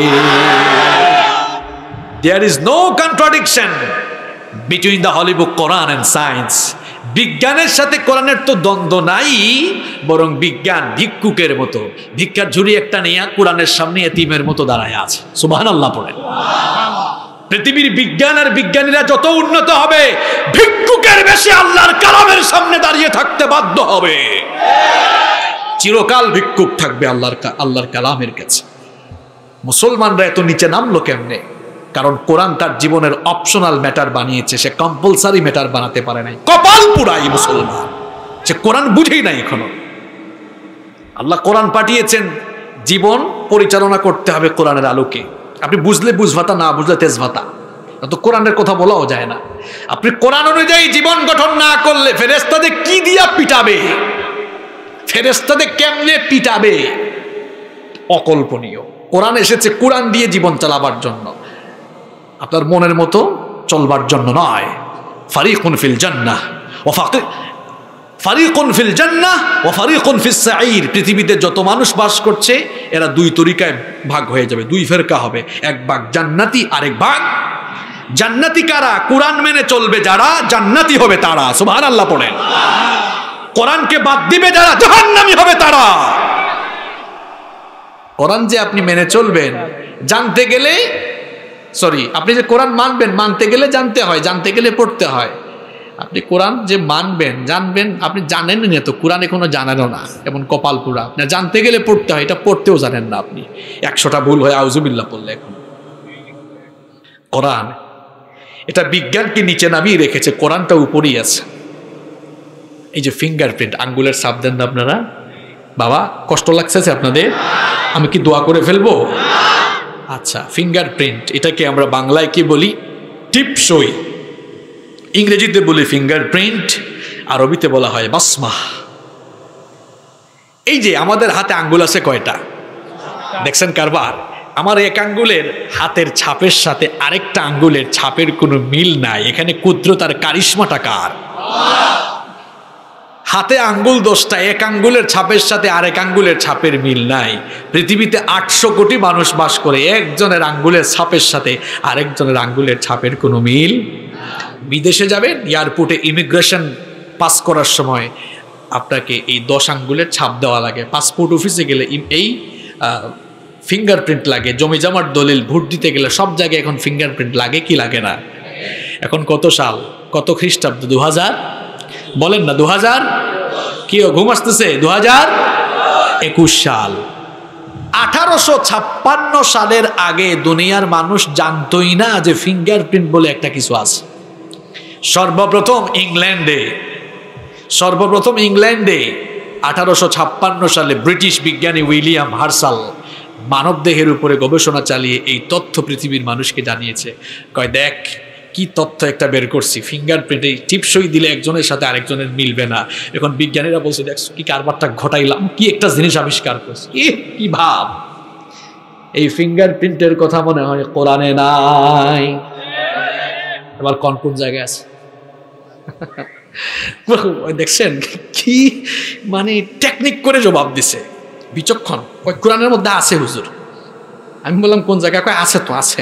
There is no contradiction between the Holy Book, Quran and science. বিজ্ঞানের সাথে কোরআনের তো দ্বন্দ্ব নাই, বরং বিজ্ঞান ভিক্ষুকের মতো, ভিক্ষার ঝুড়ি একটা নিয়ে কোরআনের সামনে এতিমের মতো দাঁড়ায় আছে। সুবহানাল্লাহ পড়েন। পৃথিবীর বিজ্ঞান আর বিজ্ঞানীরা যত উন্নত হবে, ভিক্ষুকের বেশি আল্লাহর কালামের সামনে দাঁড়িয়ে থাকতে বাধ্য হবে। চিরকাল ভিক্ষুক থাকবে আল্লাহর কালামের কাছে। মুসলমানরা এত নিচে নামলো কেমনে? কারণ কোরআন তার জীবনের অপশনাল ম্যাটার বানিয়েছে, সে কম্পালসারি ম্যাটার বানাতে পারে নাই। কপাল পুরাই মুসলমান, সে কোরআন বুঝেই নাই এখনো। আল্লাহ কোরআন পাঠিয়েছেন, জীবন পরিচালনা করতে হবে কোরআনের আলোকে। আপনি বুঝলে বুঝভাতা, না বুঝলে তেজভাতা। তো কোরআনের কথা বলাও যায় না। আপনি কোরআন অনুযায়ী জীবন গঠন না করলে ফেরেশতাদের কি দিয়া পিটাবে, ফেরেশতাদের কেমনে পিটাবে, অকল্পনীয়। কোরআন এসেছে কোরআন দিয়ে জীবন চালাবার জন্য, আপনার মনের মতো চলবার জন্য নয়। ফারিকুন ফিল জান্নাহ ওয়া ফারিকুন ফিস সাঈর। পৃথিবীতে যত মানুষ বাস করছে, এরা দুই তরিকায় ভাগ হয়ে যাবে, দুই ফেরকা হবে। এক ভাগ জান্নাতি, আরেক ভাগ জান্নাতি কারা? কোরআন মেনে চলবে যারা, জান্নাতি হবে তারা। সুবহানাল্লাহ পড়েন। কোরআনকে বাদ দিবে যারা, জাহান্নামী হবে তারা। কোরআন যে আপনি মেনে চলবেন, জানতে গেলে, আপনি যে কোরআন মানবেন, মানতে গেলে জানতে হয়, জানতে গেলে পড়তে হয়। আপনি কোরআন যে মানবেন, জানবেন, আপনি জানেন না তো, কোরআন এখনো জানেনও না, এমন কপাল পুরা। না, জানতে গেলে পড়তে হয়, এটা পড়তেও জানেন না আপনি। 100টা ভুল হয় আউযুবিল্লাহ পড়লে এখন। কোরআন, এটা বিজ্ঞানকে নিচে নামিয়ে রেখেছে, কোরআনটা উপরেই আছে। এই যে ফিঙ্গারপ্রিন্ট, আঙ্গুলের ছাপ দেন না আপনারা। বাবা কষ্ট লাগছে আপনাদের? আমি কি দোয়া করে ফেলবো? আচ্ছা, ফিঙ্গারপ্রিন্ট এটাকে আমরা বাংলায় কি বলি? টিপসই। ইংরেজিতে বলি ফিঙ্গারপ্রিন্ট, আরবিতে বলা হয় বাসমা। এই যে আমাদের হাতে আঙ্গুল আছে কয়টা? দেখছেন কারবার? আমার এক আঙ্গুলের হাতের ছাপের সাথে আরেকটা আঙ্গুলের ছাপের কোনো মিল নাই। এখানে কুদরত আর কারিশমাটা কার? হাতে আঙ্গুল 10টা, এক আঙ্গুলের ছাপের সাথে আরেক আঙ্গুলের ছাপের মিল নাই। পৃথিবীতে 800 কোটি মানুষ বাস করে, একজনের আঙ্গুলের ছাপের সাথে আরেকজনের আঙ্গুলের ছাপের কোনো মিল। বিদেশে যাবেন, এয়ারপোর্টে ইমিগ্রেশন পাস করার সময় আপনাকে এই 10 আঙ্গুলের ছাপ দেওয়া লাগে। পাসপোর্ট অফিসে গেলে এই ফিঙ্গারপ্রিন্ট লাগে। জমি জমার দলিল, ভোট দিতে গেলে সব জায়গায় এখন ফিঙ্গারপ্রিন্ট লাগে কি লাগে না? এখন কত সাল, কত খ্রিস্টাব্দ? 2000 বলেন না, 2000 কি ঘুম আসতেছে? 2021 সাল। 1856 সালের আগে দুনিয়ার মানুষ জানতই না যে ফিঙ্গারপ্রিন্ট বলে একটা কিছু আছে। সর্বপ্রথম ইংল্যান্ডে 1856 সালে ব্রিটিশ বিজ্ঞানী উইলিয়াম হার্সাল মানবদেহের উপরে গবেষণা চালিয়ে এই তথ্য পৃথিবীর মানুষকে জানিয়েছে। কয় দেখ কি তথ্য একটা বের করছি, ফিঙ্গারপ্রিন্টে টিপসই দিলে একজনের সাথে আরেকজনের মিলবে না। এখন বিজ্ঞানীরা বলছে দেখছো কি কারবারটা ঘটাইলাম, কি একটা জিনিস আবিষ্কার করছি, কি ভাব। এই ফিঙ্গারপ্রিন্টের কথা মনে হয় কোরআনে নাই। এবার কোন জায়গায় আছে? দেখছেন কি মানে টেকনিক করে জবাব দিছে, বিচক্ষণ। কোরআনের মধ্যে আছে হুজুর। আমি বললাম কোন জায়গায়? কয় আছে তো, আছে।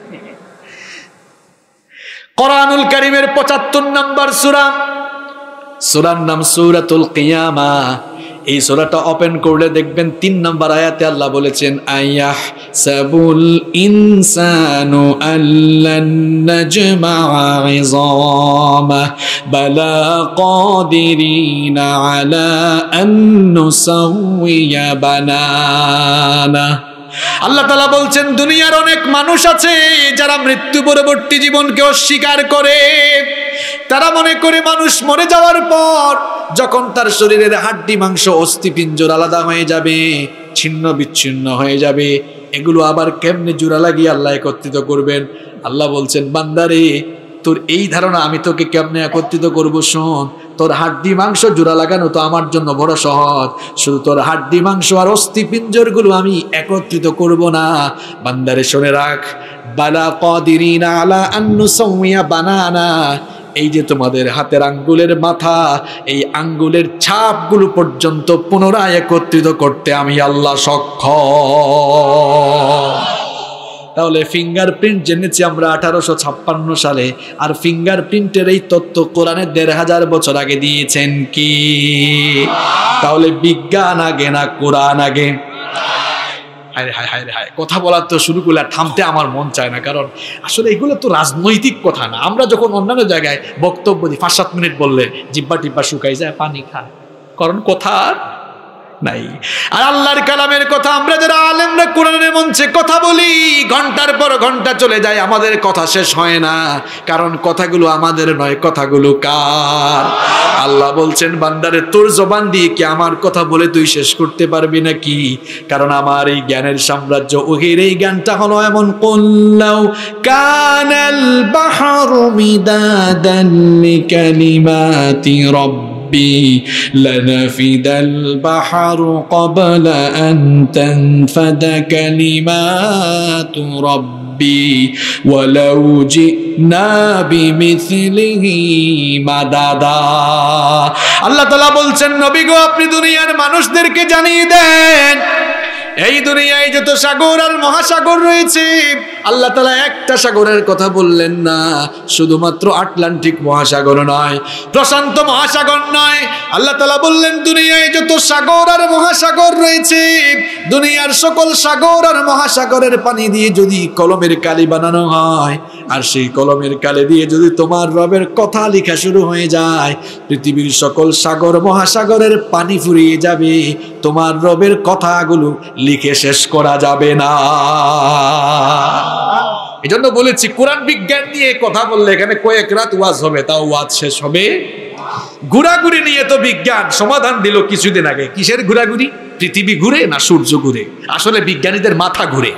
কোরআনুল কারীমের 75 নম্বর সূরা, সূরার নাম সূরাতুল কিয়ামা। এই সূরাটা ওপেন করলে দেখবেন 3 নম্বর আয়াতে আল্লাহ বলেছেন আয়াহসাবুল ইনসানু আল্লান নাজমা'a 'ইযামা বালা কাদিরিনা আলা আন নুসাউইয়া বানানা। আল্লাহ তাআলা বলছেন দুনিয়ার অনেক মানুষ আছে যারা মৃত্যু পরবর্তী জীবনকে অস্বীকার করে। তারা মনে করে মানুষ মরে যাওয়ার পর যখন তার শরীরের হাড্ডি মাংস অস্থিপিঞ্জর আলাদা হয়ে যাবে, ছিন্ন বিচ্ছিন্ন হয়ে যাবে, এগুলো আবার কেমনে জোড়া লাগিয়ে আল্লাহ একত্রিত করবেন। আল্লাহ বলছেন বান্দারে তোর এই ধারণা আমি তোকে কেমনে একত্রিত করব, শোন, তোর হাড্ডি মাংস জোড়া লাগানো তো আমার জন্য বড় সহজ। শুধু তোর হাড্ডি মাংস আর অস্থিপিঞ্জর গুলো আমি একত্রিত করব না। বান্দারে শুনে রাখ, বালা কাদিরিনা আলা আন নুসাউইয়া বানানা। এই যে তোমাদের হাতের আঙ্গুলের মাথা, এই আঙ্গুলের ছাপগুলো পর্যন্ত পুনরায় একত্রিত করতে আমি আল্লাহ সক্ষম। তাহলে ফিঙ্গারপ্রিন্ট জেনেছি আমরা 1856 সালে, আর ফিঙ্গারপ্রিন্টের এই তত্ত্ব কোরআনে 1500 বছর আগে দিয়েছেন কি? তাহলে বিজ্ঞান আগে না কোরআন আগে? হায় হায় হায় হায়, কথা বলার তো শুরু করলে থামতে আমার মন চায় না, কারণ আসলে এগুলো তো রাজনৈতিক কথা না। আমরা যখন অন্যান্য জায়গায় বক্তব্য দিই 5-7 মিনিট বললে জিব্বা টিব্বা শুকাই যায়, পানি খায়, কারণ কথা নাই। আর আল্লাহর কালামের কথা আমরা যারা আলেমরা কোরআনের মঞ্চে কথা বলি, ঘন্টার পর ঘন্টা চলে যায়, আমাদের কথা শেষ হয় না, কারণ কথাগুলো আমাদের নয়, কথাগুলো কার? আল্লাহ বলছেন বান্দারে তোর জবান দিয়ে কি আমার কথা বলে তুই শেষ করতে পারবি নাকি? কারণ আমার এই জ্ঞানের সাম্রাজ্য, ওহির এই জ্ঞানটা হলো এমন, কুল্লাউ কানাল বাহরু মিদাদান লিকালিমাতি রাব্বি লানাফিদাল বাহরু ক্বাবলা আন তানফাদা কালিমাতু রাব্বি ওয়ালাউ জিনা বিমিসলিহি মাদাদা। আল্লাহ তাআলা বলছেন নবী গো, আপনি দুনিয়ার মানুষদেরকে জানিয়ে দেন এই দুনিয়ায় যত সাগর আর মহাসাগর রয়েছে, আল্লাহ তাআলা একটা সাগরের কথা বললেন না, শুধুমাত্র আটলান্টিক মহাসাগর নয়, প্রশান্ত মহাসাগর নয়, আল্লাহ তাআলা বললেন দুনিয়ায় যত সাগর আর মহাসাগর রয়েছে, দুনিয়ার সকল সাগর আর মহাসাগরের পানি দিয়ে যদি কলমের কালি বানানো হয়, আর সেই কলমের কালি দিয়ে যদি তোমার রবের কথা লেখা শুরু হয়ে যায়, পৃথিবীর সকল সাগর মহাসাগরের পানি ফুরিয়ে যাবে, তোমার রবের কথাগুলো লিখে শেষ করা যাবে না। এজন্য বলেছি কোরআন বিজ্ঞান নিয়ে কথা বললে এখানে কয়েক রাত ওয়াজ হবে, তাও ওয়াজ শেষ হবে। ঘোরাঘুরি নিয়ে তো বিজ্ঞান সমাধান দিল কিছুদিন আগে। কিসের ঘোরাঘুরি? পৃথিবী ঘুরে না সূর্য ঘুরে? আসলে বিজ্ঞানীদের মাথা ঘুরে।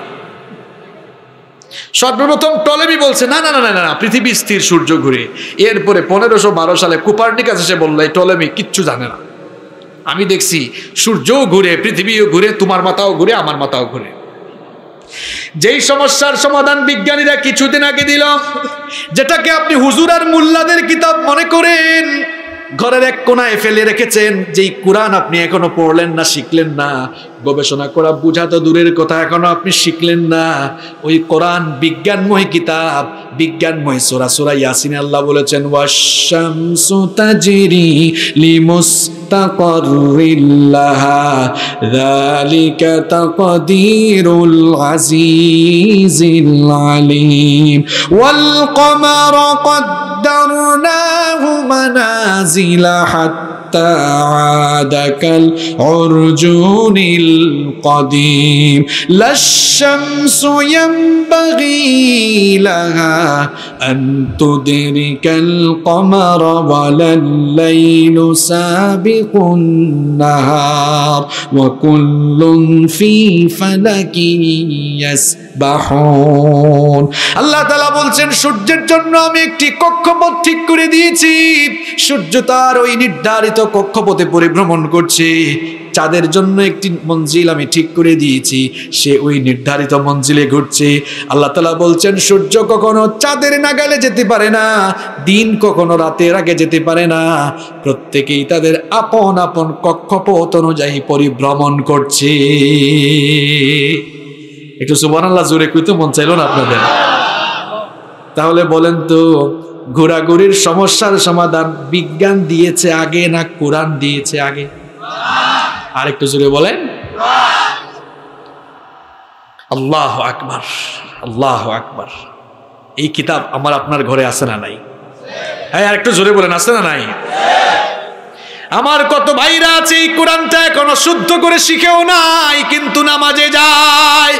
সর্বপ্রথম টলেমি বলছে না না না না না, পৃথিবী স্থির, সূর্য ঘুরে। এরপরে 1512 সালে কোপার্নিকাস এসে বলল এই টলেমি কিচ্ছু জানে না, আমি দেখছি সূর্যও ঘুরে, পৃথিবীও ঘুরে, তোমার মাথাও ঘুরে, আমার মাথাও ঘুরে। যেই সমস্যার সমাধান বিজ্ঞানীরা কিছুদিন আগে দিল, যেটাকে আপনি হুজুর আর মুল্লাদের কিতাব মনে করেন, ঘরের এক কোনায় ফেলে রেখেছেন, যেই কোরআন আপনি এখনো পড়লেন না, শিখলেন না, গবেষণা করা বুঝা তো দূরের কথা, এখনো আপনি শিখলেন না। ওই কোরআন বিজ্ঞানময় কিতাব, বিজ্ঞানময় সূরা সূরা ইয়াসিনে আল্লাহ বলেছেন ওয়াশ-শামসু তাজরি লিমুস্তাকাররিল লাহা যালিকা তাকদীরুল আজিজিল আলীম ওয়াল কমারা قدرناه منازل حتى عاد كالعرجون القديم لا الشمس ينبغي لها أن تدرك القمر ولا الليل سابق النهار وكل في فلك يسبحون الله تعالى বলছেন সূর্যের জন্য আমি একটি কক্ষপথ ঠিক করে দিয়েছি, সূর্য তার ওই নির্ধারিত কক্ষপথে পরিভ্রমণ করছে। চাঁদের জন্য একটি মঞ্জিল আমি ঠিক করে দিয়েছি, সে ওই নির্ধারিত মঞ্জিলে ঘুরছে। আল্লাহ তাআলা বলছেন সূর্য কখনো চাঁদের নাগালে যেতে পারে না, দিন কখনো রাতের আগে যেতে পারে না, প্রত্যেকেই তাদের আপন আপন কক্ষপথ অনুযায়ী পরিভ্রমণ করছে। একটু সুবহানাল্লাহ জোরে কইতে মন চাইলো না আপনাদের? তাহলে বলেন তো ঘোরাঘুরির সমস্যার সমাধান বিজ্ঞান দিয়েছে আগে না কোরআন দিয়েছে আগে? আর একটু জোরে বলেন। আল্লাহু আকবার, আল্লাহু আকবার। এই কিতাব আমার আপনার ঘরে আছে না নাই? হ্যাঁ, আর একটু জোরে বলেন, আছে না নাই? আমার কত ভাইরা আছে এই কোরআনটা এখনো শুদ্ধ করে শিখেও নাই, কিন্তু নামাজে যায়।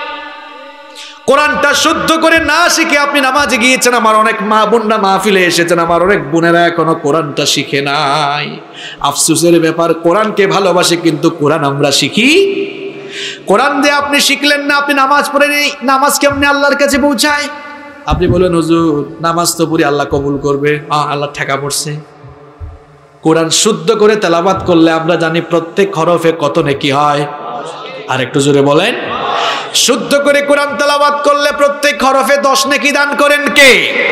কোরআনটা শুদ্ধ করে না শিখে আপনি নামাজে গিয়েছেন। আমার অনেক মা বোনরা মাহফিলে এসেছেন, আমার অনেক বোনেরা এখনো কোরআনটা শিখে নাই। আফসোসের ব্যাপার, কোরআনকে ভালোবাসে কিন্তু কোরআন আমরা শিখি। কোরআন দিয়ে আপনি শিখলেন না, আপনি নামাজ পড়ে নেই, নামাজ কেমনে আল্লাহর কাছে পৌঁছায়? আপনি বলেন হুজুর নামাজ তো পড়ি আল্লাহ কবুল করবে, আল্লাহ ঠেকা পড়ছে। কোরআন শুদ্ধ করে তেলাওয়াত করলে আমরা জানি প্রত্যেক হরফে কত নেকি হয়। আর একটু জোরে বলেন। শুদ্ধ করে কোরআন তেলাওয়াত করলে প্রত্যেক হরফে 10 নেকি দান করেন কে?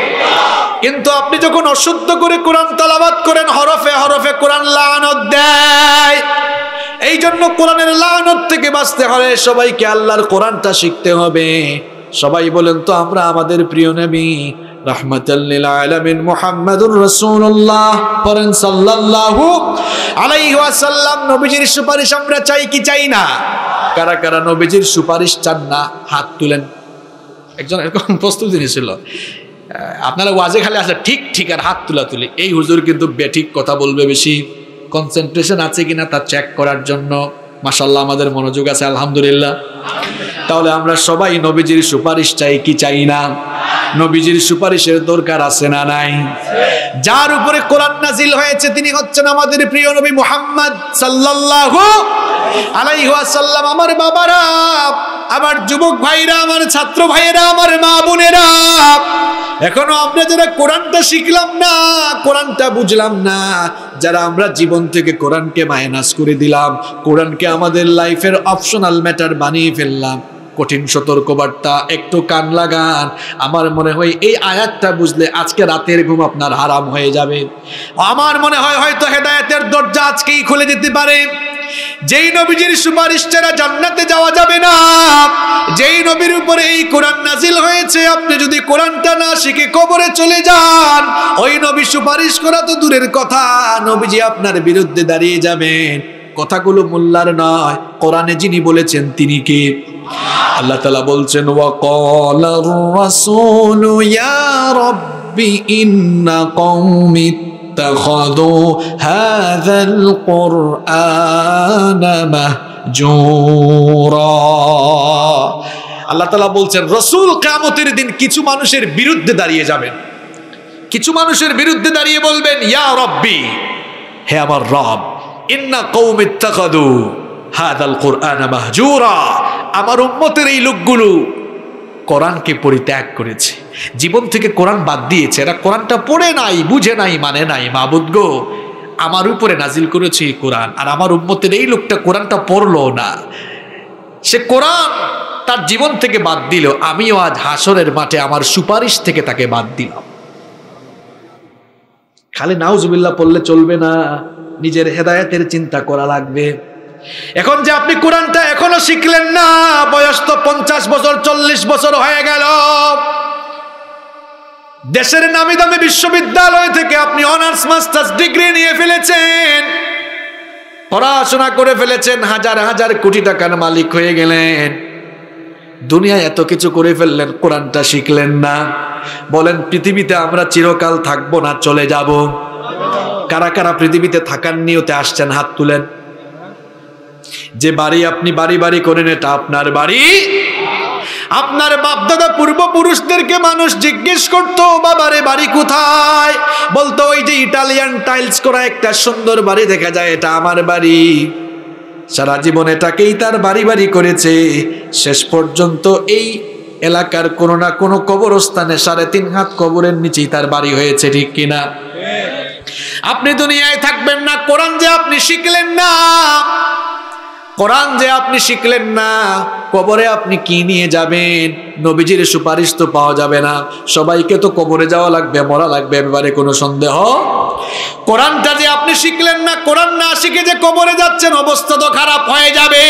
কিন্তু আপনি যখন অশুদ্ধ করে কোরআন তেলাওয়াত করেন, হরফে হরফে কোরআন লানত দেয়। এই জন্য কোরআনের লানত থেকে বাঁচতে হলে সবাইকে আল্লাহর কোরআনটা শিখতে হবে। সবাই বলেন তো আমরা আমাদের প্রিয় নবী রাহমাতাল লিল আলামিন মুহাম্মাদুর রাসূলুল্লাহ পড়েন সাল্লাল্লাহু আলাইহি ওয়াসাল্লাম, নবীজির সুপারিশ আমরা চাই কি চাই না? কারা কারা নবীজির সুপারিশ চান না হাত তুলেন। একজন এরকম প্রস্তুতি নিয়েছিল, আপনারা ওয়াজে খালি আসলে ঠিক ঠিক আর হাত তুলা তুলি। এই হুজুর কিন্তু বেঠিক কথা বলবে বেশি, কনসেন্ট্রেশন আছে কিনা তা চেক করার জন্য। মাশাআল্লাহ আমাদের মনোযোগ আছে আলহামদুলিল্লাহ। তাহলে আমরা সবাই নবীজির সুপারিশ চাই কি চাই না? নবীজির সুপারিশের দরকার আছে না নাই? যার উপরে কোরআন নাজিল হয়েছে তিনি হচ্ছেন আমাদের প্রিয় নবী মুহাম্মদ সাল্লাল্লাহু আলাইহি ওয়াসাল্লাম। আমার বাবারা, আমার যুবক ভাইরা, আমার ছাত্র ভাইয়েরা, আমার মা বোনেরা, এখনো আমরা যারা কোরআনটা শিখলাম না, কোরআনটা বুঝলাম না, যারা আমরা জীবন থেকে কোরআনকে মাইনাস করে দিলাম, কোরআনকে আমাদের লাইফের অপশনাল ম্যাটার বানিয়ে ফেললাম, কঠিন সতর্কবার্তা একটু কান লাগান। আমার মনে হয় এই আয়াতটা বুঝলে আজকে রাতের ঘুম আপনার হারাম হয়ে যাবে। আমার মনে হয় হয়তো হেদায়েতের দরজা আজকেই খুলে যেতে পারে। যেই নবীজির সুপারিশ ছাড়া জান্নাতে যাওয়া যাবে না, যেই নবীর উপরে এই কোরআন নাজিল হয়েছে, আপনি যদি কোরআনটা না শিখে কবরে চলে যান, ওই নবী সুপারিশ করা তো দূরের কথা, নবীজি আপনার বিরুদ্ধে দাঁড়িয়ে যাবেন। কথাগুলো মোল্লার নয়, কোরআনে যিনি বলেছেন তিনি কে? আল্লাহ তাআলা বলছেন ওয়াকালার রাসূলু ইয়া রাব্বি ইন্না কওমি ইত্তাখাযু হাযাল কুরআনা মাহজুরা। আল্লাহ তাআলা বলছেন রাসূল কিয়ামতের দিন কিছু মানুষের বিরুদ্ধে দাঁড়িয়ে যাবেন, কিছু মানুষের বিরুদ্ধে দাঁড়িয়ে বলবেন ইয়া রব্বি, হে আমার রব, ইন্না কওমি ইত্তাখাযু হাযাল কুরআনা মাহজুরা, আমার উম্মতের এই লোকগুলো কোরআনকে পরিত্যাগ করেছে, জীবন থেকে কোরআন বাদ দিয়েছে, এরা কোরআনটা পড়ে নাই, বুঝে নাই, মানে নাই। মাবুদ গো, আমার উপরে নাজিল করেছে কোরআন, আর আমার উম্মতের এই লোকটা কোরআনটা পড়লো না, সে কোরআন তার জীবন থেকে বাদ দিল, আমিও আজ হাসরের মাঠে আমার সুপারিশ থেকে তাকে বাদ দিলাম। খালি নাউজুবিল্লাহ পড়লে চলবে না, নিজের হেদায়েতের চিন্তা করা লাগবে। এখন যে আপনি কোরআনটা এখনো শিখলেন না, বয়স তো 50 বছর 40 বছর হয়ে গেল, দেশের নামি দামি বিশ্ববিদ্যালয় থেকে আপনি অনার্স মাস্টার্স ডিগ্রি নিয়ে ফেলেছেন, পড়াশোনা করে ফেলেছেন, হাজার হাজার কোটি টাকার মালিক হয়ে গেলেন, দুনিয়ায় এত কিছু করে ফেললেন, কোরআনটা শিখলেন না। বলেন পৃথিবীতে আমরা চিরকাল থাকবো না চলে যাব? কারা কারা পৃথিবীতে থাকার নিয়তে আসছেন হাত তুলেন। যে বাড়ি আপনি বাড়ি বাড়ি করেন এটা আপনার বাড়ি। আপনার বাপদাদা পূর্বপুরুষদেরকে মানুষ জিজ্ঞেস করতো বাবারে বাড়ি কোথায়, বলতো ওই যে ইটালিয়ান টাইলস করা একটা সুন্দর বাড়ি দেখা যায় এটা আমার বাড়ি। সারা জীবন এটাকেই তার বাড়ি বাড়ি করেছে, শেষ পর্যন্ত এই এলাকার কোনো না কোনো কবরস্থানে 3.5 হাত কবরের নিচেই তার বাড়ি হয়েছে, ঠিক কিনা? আপনি দুনিয়ায় থাকবেন না, কোরআন যে আপনি শিখলেন না, কোরআন যে আপনি শিখলেন না, কবরে আপনি কি নিয়ে যাবেন? নবীজির সুপারিশ তো পাওয়া যাবে না, সবাইকে তো কবরে যাওয়া লাগবে, মরা লাগবে, এবারে কোনো সন্দেহ? কোরআনটা যে আপনি শিখলেন না, কোরআন না শিখে যে কবরে যাচ্ছেন, অবস্থা তো খারাপ হয়ে যাবে।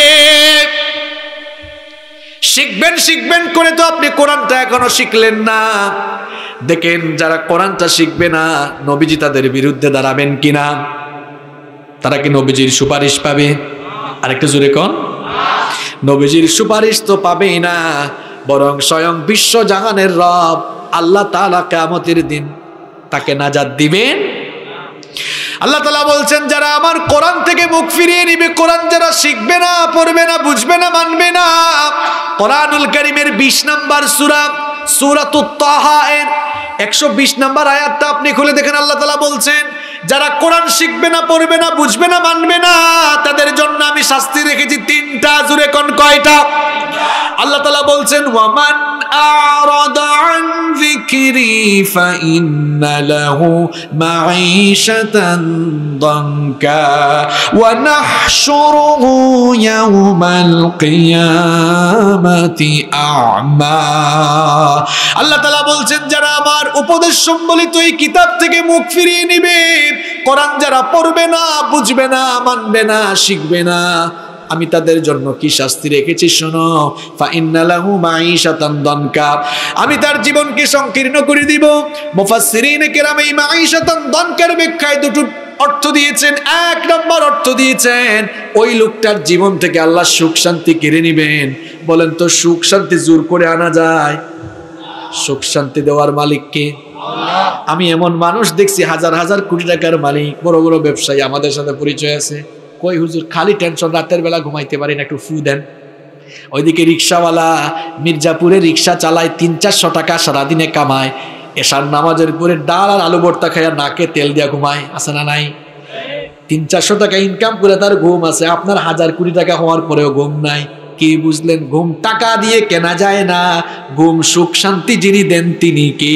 শিখবেন শিখবেন করে তো আপনি কোরআনটা এখনো শিখলেন না। দেখেন যারা কোরআনটা শিখবে না, নবীজি তাদের বিরুদ্ধে দাঁড়াবেন কিনা? তারা কি নবীজির সুপারিশ পাবে? আরেকটু জোরে কোন? নবীজির সুপারিশ তো পাবেই না, বরং স্বয়ং বিশ্ব জাহানের রব আল্লাহ তাআলা কিয়ামতের দিন তাকে নাজাত দিবেন। আল্লাহ তাআলা বলছেন যারা আমার কোরআন থেকে মুখ ফিরিয়ে নিবে, কোরআন যারা শিখবে না, পড়বে না, বুঝবে না, মানবে না, কোরআনুল কারীমের 20 নম্বর সূরা সূরাতুত তাহা এর 120 নম্বর আয়াতটা আপনি খুলে দেখেন, আল্লাহ তাআলা বলছেন যারা কোরআন শিখবে না, পড়বে না, বুঝবে না, মানবে না, তাদের জন্য আমি শাস্তি রেখেছি 3টা। জোরে কোন কয়টা? আল্লাহ তাআলা বলছেন ওয়ামান আ'রাদা আন যিকরি ফাইন্না লাহু মাঈশাতান দানকা ওয়া নাহশুরুহু ইয়াওমাল কিয়ামাতি আ'মা। আল্লাহ তাআলা বলছেন যারা আমার উপদেশ সম্বলিত এই কিতাব থেকে মুখ ফিরিয়ে নিবে, কোরআন যারা পড়বে না, বুঝবে না, মানবে না, শিখবে না, আমি তাদের জন্য কি শাস্তি রেখেছি শোনো, ফাইন্না লাহু মাঈশাতান দানকা, আমি তার জীবনকে সংকীর্ণ করে দিব। মুফাসসিরিনে কেরাম এই মাঈশাতান দানকার ব্যাখ্যায় দুটো অর্থ দিয়েছেন। 1 নম্বর অর্থ দিয়েছেন ওই লোকটার জীবন থেকে আল্লাহ সুখ শান্তি কেড়ে নেবেন। বলেন তো সুখ শান্তি জোর করে আনা যায়? সুখ শান্তি দেওয়ার মালিক কে? আমি এমন মানুষ দেখছি হাজার হাজার কোটি টাকার মালিক, বড় বড় ব্যবসায়ী, আমাদের সাথে পরিচয় আছে, কই হুজুর খালি টেনশন, রাতের বেলা ঘুমাইতে পারি না, একটু ফু দেন। ওইদিকে রিক্সাওয়ালা মির্জাপুরে রিক্সা চালায়, 300-400 টাকা সারাদিনে কামায়, এশার নামাজের পরে ডাল আর আলু ভর্তা খাইয়া নাকে তেল দিয়া ঘুমায়, আছে না নাই? 300-400 টাকা ইনকাম করে তার ঘুম আছে, আপনার 1000 কোটি টাকা হওয়ার পরেও ঘুম নাই। কি বুঝলেন? ঘুম টাকা দিয়ে কেনা যায় না, ঘুম সুখ শান্তি যিনি দেন তিনি কে?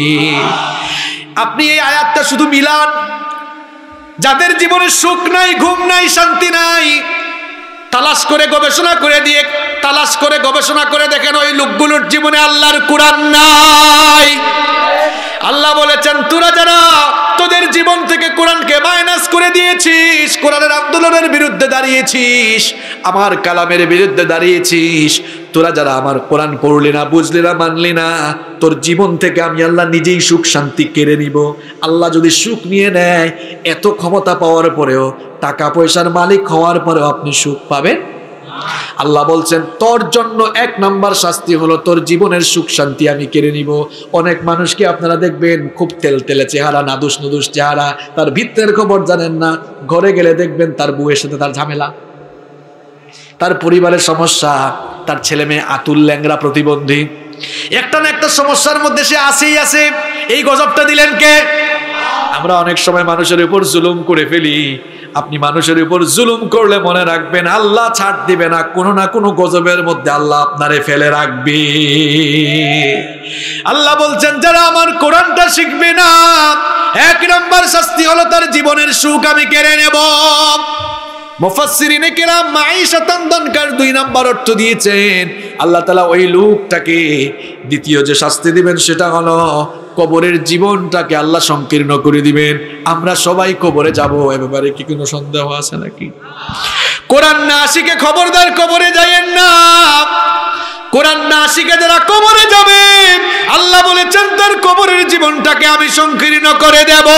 আপনি এই আয়াতটা শুধু মিলান, যাদের জীবনে সুখ নাই, ঘুম নাই, শান্তি নাই, তালাশ করে গবেষণা করে দিয়ে তালাশ করে গবেষণা করে দেখেন ওই লোকগুলোর জীবনে আল্লাহর কোরআন নাই। আল্লাহ বলেছেন তোরা যারা তোদের জীবন থেকে কোরআনকে মাইনাস করে দিয়েছিস, কোরআনের আন্দোলনের বিরুদ্ধে দাঁড়িয়েছিস, আমার কালামের বিরুদ্ধে দাঁড়িয়েছিস, তোরা যারা আমার কোরআন পড়লি না, বুঝলি না, মানলি না, তোর জীবন থেকে আমি আল্লাহ নিজেই সুখ শান্তি কেড়ে নিব। আল্লাহ যদি সুখ নিয়ে নেয়, এত ক্ষমতা পাওয়ার পরেও, টাকা পয়সার মালিক হওয়ার পরেও আপনি সুখ পাবেন? আল্লাহ বলছেন তোর জন্য 1 নম্বর শাস্তি হলো তোর জীবনের সুখ শান্তি আমি কেড়ে নিব। অনেক মানুষকে আপনারা দেখবেন খুব তেলতেলে চেহারা, নাদুস নুদুস চেহারা, তার ভিতরের খবর জানেন না, ঘরে গেলে দেখবেন তার বউয়ের সাথে তার ঝামেলা। তার পরিবারের সমস্যা, তার ছেলে মেয়ে আতুল ল্যাংরা প্রতিবন্ধী, একটা না একটা সমস্যার মধ্যে সে আসেই আছে। এই গজবটা দিলেন কে? আমরা অনেক সময় মানুষের উপর জুলুম করে ফেলি। আপনি মানুষের উপর জুলুম করলে মনে রাখবেন আল্লাহ ছাড় দিবে না, কোনো না কোনো গজবের মধ্যে আল্লাহ আপনারে ফেলে রাখবে। আল্লাহ বলছেন যারা আমার কোরআনটা শিখবে না, এক নম্বর শাস্তি হলো তার জীবনের সুখ আমি কেড়ে নেব। মুফাসসিরিনে কেরাম মাঈশাতান দানকার 2 নাম্বার অর্থ দিয়েছেন। আল্লাহ তাআলা ওই লোকটাকে দ্বিতীয় যে শাস্তি দিবেন সেটা হলো কবরের জীবনটাকে আল্লাহ সংকীর্ণ করে দিবেন। আমরা সবাই কবরে যাব, এ ব্যাপারে কি কোনো সন্দেহ আছে নাকি? কোরআন না শিখে খবরদার কবরে যায়েন না। কোরআন না শিখে যারা কবরে যাবে আল্লাহ বলেছেন তার কবরের জীবনটাকে আমি সংকীর্ণ করে দেব।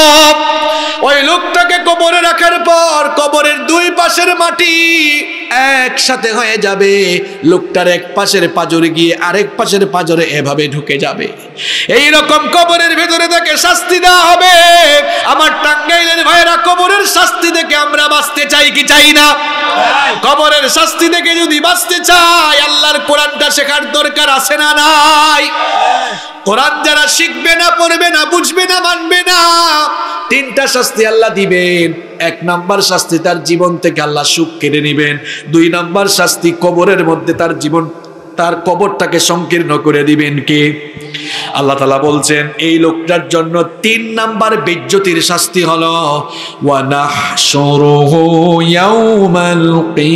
ওই লোকটাকে কবরে রাখার পর কবরের 2 পাশের মাটি একসাথে হয়ে যাবে। লোকটার এক পাশের পাজরে গিয়ে আরেক পাশের পাজরে এভাবে ঢুকে যাবে। এই রকম কবরের ভেতরে তাকে শাস্তি দেওয়া হবে। আমার টাঙ্গাইলের ভাইরা, কবরের শাস্তি দেখে আমরা বাঁচতে চাই কি চাই না? কবরের শাস্তি দেখে যদি বাঁচতে চাই আল্লাহর কোরআনটা শেখার দরকার আছে না নাই? কোরআন যারা শিখবে না, পড়বে না, বুঝবে না, মানবে না, 3টা শাস্তি আল্লাহ দিবেন। 1 নাম্বার শাস্তি তার জীবন থেকে আল্লাহ সুখ কেড়ে নেবেন। 2 নাম্বার শাস্তি কবরের মধ্যে তার জীবন, তার কবরটাকে সংকীর্ণ করে দিবেন কে? আল্লাহ তাআলা বলছেন এই লোকটার জন্য 3 নাম্বার বেজ্জতির শাস্তি হলো ওয়া নাহশুরুহু ইয়াউমাল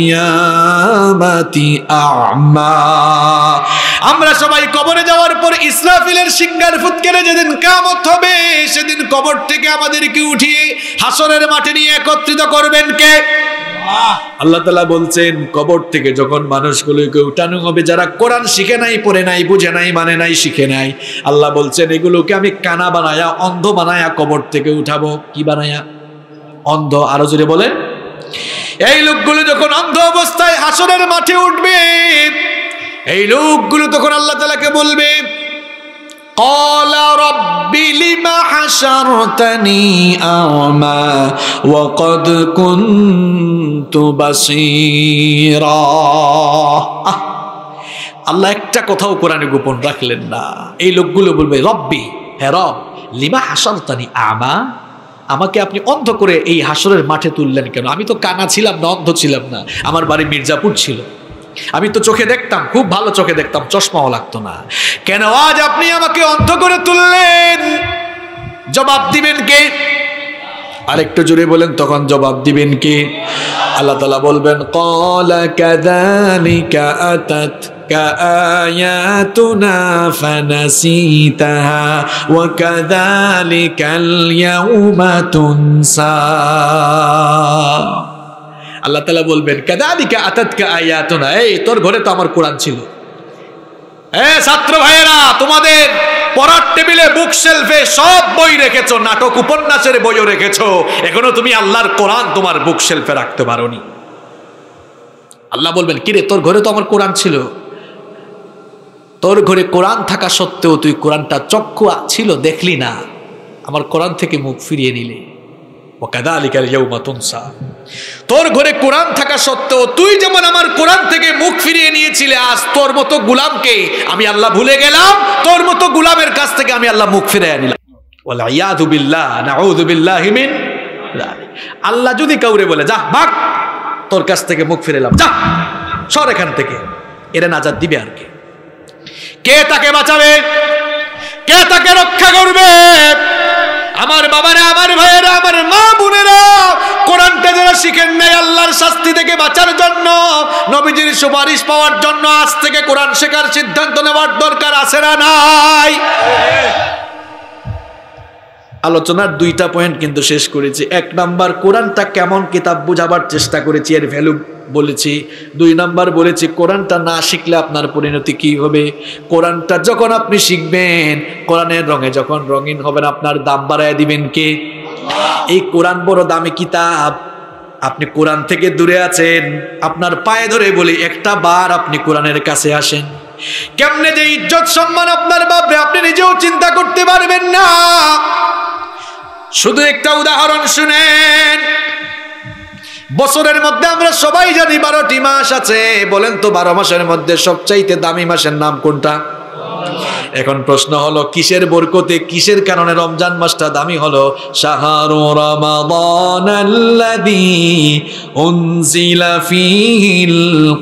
কিয়ামাতি আ'মা। আমরা সবাই কবরে যাওয়ার পর ইসরাফিলের সিংহার ফুৎকারে যেদিন কিয়ামত হবে সেদিন কবর থেকে আমাদেরকে উঠিয়ে হাসরের মাঠে নিয়ে একত্রিত করবেন কে? আল্লাহ তাআলা বলছেন কবর থেকে যখন মানুষগুলোকে উঠানো হবে যারা কোরআন শিখে নাই, পড়ে নাই, বুঝে নাই, মানে নাই, শিখে নাই, আল্লাহ বলছেন এগুলোকে আমি কানা বানায়া, অন্ধ বানায়া কবর থেকে উঠাবো। কি বানায়া? অন্ধ। আরো জোরে বলেন। এই লোকগুলো যখন অন্ধ অবস্থায় হাসরের মাঠে উঠবে, এই লোকগুলো তখন আল্লাহ তাআলাকে বলবে قال رب لم حشرتني أعمى وقد كنت بصيرا। আল্লাহ একটা কথাও কোরআনে গোপন রাখলেন না। এই লোকগুলো বলবে রব্বি, হে রব, লিমা হাশারতানি আমা, আমাকে আপনি অন্ধ করে এই হাসরের মাঠে তুললেন কেন? আমি তো কানা ছিলাম না, অন্ধ ছিলাম না, আমার বাড়ি মির্জাপুর ছিল, আমি তো চোখে দেখতাম, খুব ভালো চোখে দেখতাম, চশমাও লাগতো না, কেন আজ আপনি আমাকে অন্ধ করে তুললেন? জবাব দিবেন কে? আরেকটু জোরে বলেন, তখন জবাব দিবেন কে? আল্লাহ তাআলা বলবেন ক্বালা কাযালিকা আতাতকা আয়াতুনা ফানাসিতাহা ওয়া কাযালিকাল ইয়াউমা তুনসা। আল্লাহ তাআলা বলবেন কাযালিকা আতাতকা আয়াতুনা, এই তোর ঘরে তো আমার কোরআন ছিল। ছাত্র ভাইয়েরা, তোমাদের পড়ার টেবিলে, বুক শেলফে সব বই রেখেছো, নাটক উপন্যাসের বইও রেখেছো, এখনো তুমি আল্লাহর কোরআন তোমার বুক শেলফে রাখতে পারোনি। আল্লাহ বলবেন কিরে, তোর ঘরে তো আমার কোরআন ছিল, তোর ঘরে কোরআন থাকা সত্ত্বেও তুই কোরআনটা চক্ষু ছিল দেখলি না, আমার কোরআন থেকে মুখ ফিরিয়ে নিলে। ওয়াকাযালিকাল ইয়াউমা তুনসা, তোর ঘরে কোরআন থাকা সত্ত্বেও তুই যেমন আমার কোরআন থেকে মুখ ফিরিয়ে নিয়েছিলে, আজ তোর মতো গোলামকে আমি আল্লাহ ভুলে গেলাম, তোর মতো গোলামের কাছ থেকে আমি আল্লাহ মুখ ফিরিয়ে নিলাম। ওয়াল ইয়াযু বিল্লাহ, নাউযু বিল্লাহি মিন যালিক। আল্লাহ যদি কাউরে বলে যা ভাগ, তোর কাছ থেকে মুখ ফিরে এলাম, যা সর এখান থেকে, এরা নাজাত দিবে আর কে? কে তাকে বাঁচাবে? কে তাকে রক্ষা করবে? আমার বাবারা, আমার ভাইয়েরা, আমার মা বোনেরা, কোরআনটা যারা শিখেন নাই আল্লাহর শাস্তি থেকে বাঁচার জন্য, নবীজির সুপারিশ পাওয়ার জন্য আজ থেকে কোরআন শেখার সিদ্ধান্ত নেওয়ার দরকার আছে না নাই? আলোচনার 2টা পয়েন্ট কিন্তু শেষ করেছি। 1 নাম্বার কোরআনটা কেমন কিতাব বোঝাবার চেষ্টা করেছি, এর ভ্যালু বলেছি। 2 নাম্বার বলেছি কোরআনটা না শিখলে আপনার পরিণতি কি হবে। কোরআনটা যখন আপনি শিখবেন, কোরআনের রঙে যখন রঙিন হবেন, আপনার দাম বাড়ায় দিবেন কে? এই কোরআন বড় দামি কিতাব। আপনি কোরআন থেকে দূরে আছেন, আপনার পায়ে ধরে বলি একটা বার আপনি কোরআনের কাছে আসেন, কেমনে যে ইজ্জত সম্মান আপনার বাপরে আপনি নিজেও চিন্তা করতে পারবেন না। শুধু একটা উদাহরণ শুনেন। বছরের মধ্যে আমরা সবাই জানি 12টি মাস আছে। বলেন তো 12 মাসের মধ্যে সবচাইতে দামি মাসের নাম কোনটা? এখন প্রশ্ন হলো কিসের বরকতে, কিসের কারণে রমজান মাসটা দামি হলো? শাহরু রমাদানাল্লাযী উনজিলা ফীহিল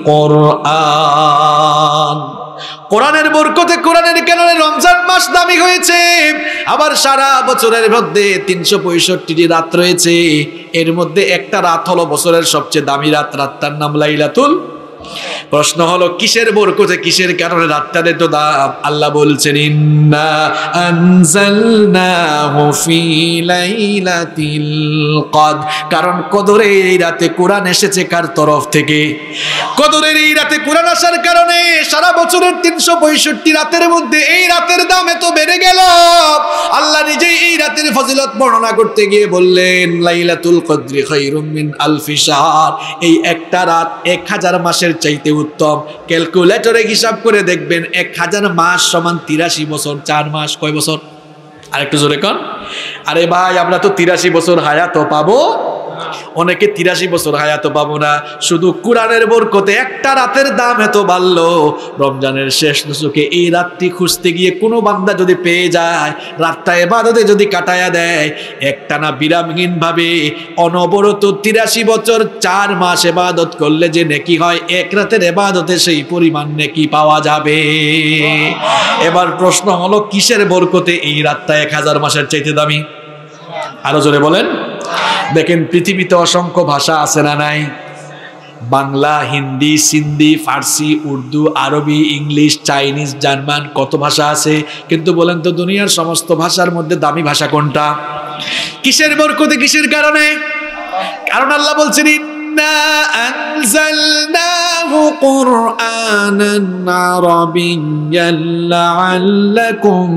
কুরআন। কোরআনের বরকতে, কোরআনের কারণে রমজান মাস দামি হয়েছে। আবার সারা বছরের মধ্যে 365টি রাত রয়েছে, এর মধ্যে একটা রাত হলো বছরের সবচেয়ে দামি রাত, রাতটার নাম লাইলাতুল। প্রশ্ন হলো কিসের বরকতে, কিসের কারণে রাতটার এত দাম? আল্লাহ বলছেন ইন্না আনজালনাহু ফি লাইলাতিল কদর। কারণ কদরের এই রাতে কোরআন এসেছে কার তরফ থেকে? কদরের এই রাতে কোরআন আসার কারণে সারা বছরের 365 রাতের মধ্যে এই রাতের দাম এত বেড়ে গেল। আল্লাহ নিজেই এই রাতের ফজিলত বর্ণনা করতে গিয়ে বললেন লাইলাতুল কদরি খায়রুম মিন আলফি শাহর। এই একটা রাত 1000 মাসের চাইতে উত্তম। ক্যালকুলেটরে হিসাব করে দেখবেন 1000 মাস সমান 83 বছর। 4 মাস কয় বছর? আরেকটু জোরে কন। আরে ভাই আমরা তো 83 বছর হায়াত পাবো, অনেকে 83 বছর হায়াত পাবো না। শুধু কোরআনের বরকতে একটা রাতের দাম এত বাড়লো। রমজানের শেষ দশকে এই রাতটি খুঁজতে গিয়ে কোনো বান্দা যদি পেয়ে যায়, রাতটা ইবাদতে যদি কাটায়া দেয়, একটানা বিরামহীন ভাবে অনবরত 83 বছর 4 মাস ইবাদত করলে যে নেকি হয়, এক রাতের ইবাদতে সেই পরিমাণ নেকি পাওয়া যাবে। এবার প্রশ্ন হলো কিসের বরকতে এই রাতটা 1000 মাসের চাইতে দামি? আরো জোরে বলেন। দেখেন পৃথিবীতে অসংখ্য ভাষা আছে না নাই? বাংলা, হিন্দি, সিন্ধি, ফার্সি, উর্দু, আরবি, ইংলিশ, চাইনিজ, জার্মান, কত ভাষা আছে। কিন্তু বলেন তো দুনিয়ার সমস্ত ভাষার মধ্যে দামি ভাষা কোনটা? কিসের বরকতে, কিসের কারণে? কারণ আল্লাহ বলছেন ইন্না আনজালনাহু কুরআনান আরাবিয়্যান লাআল্লাকুম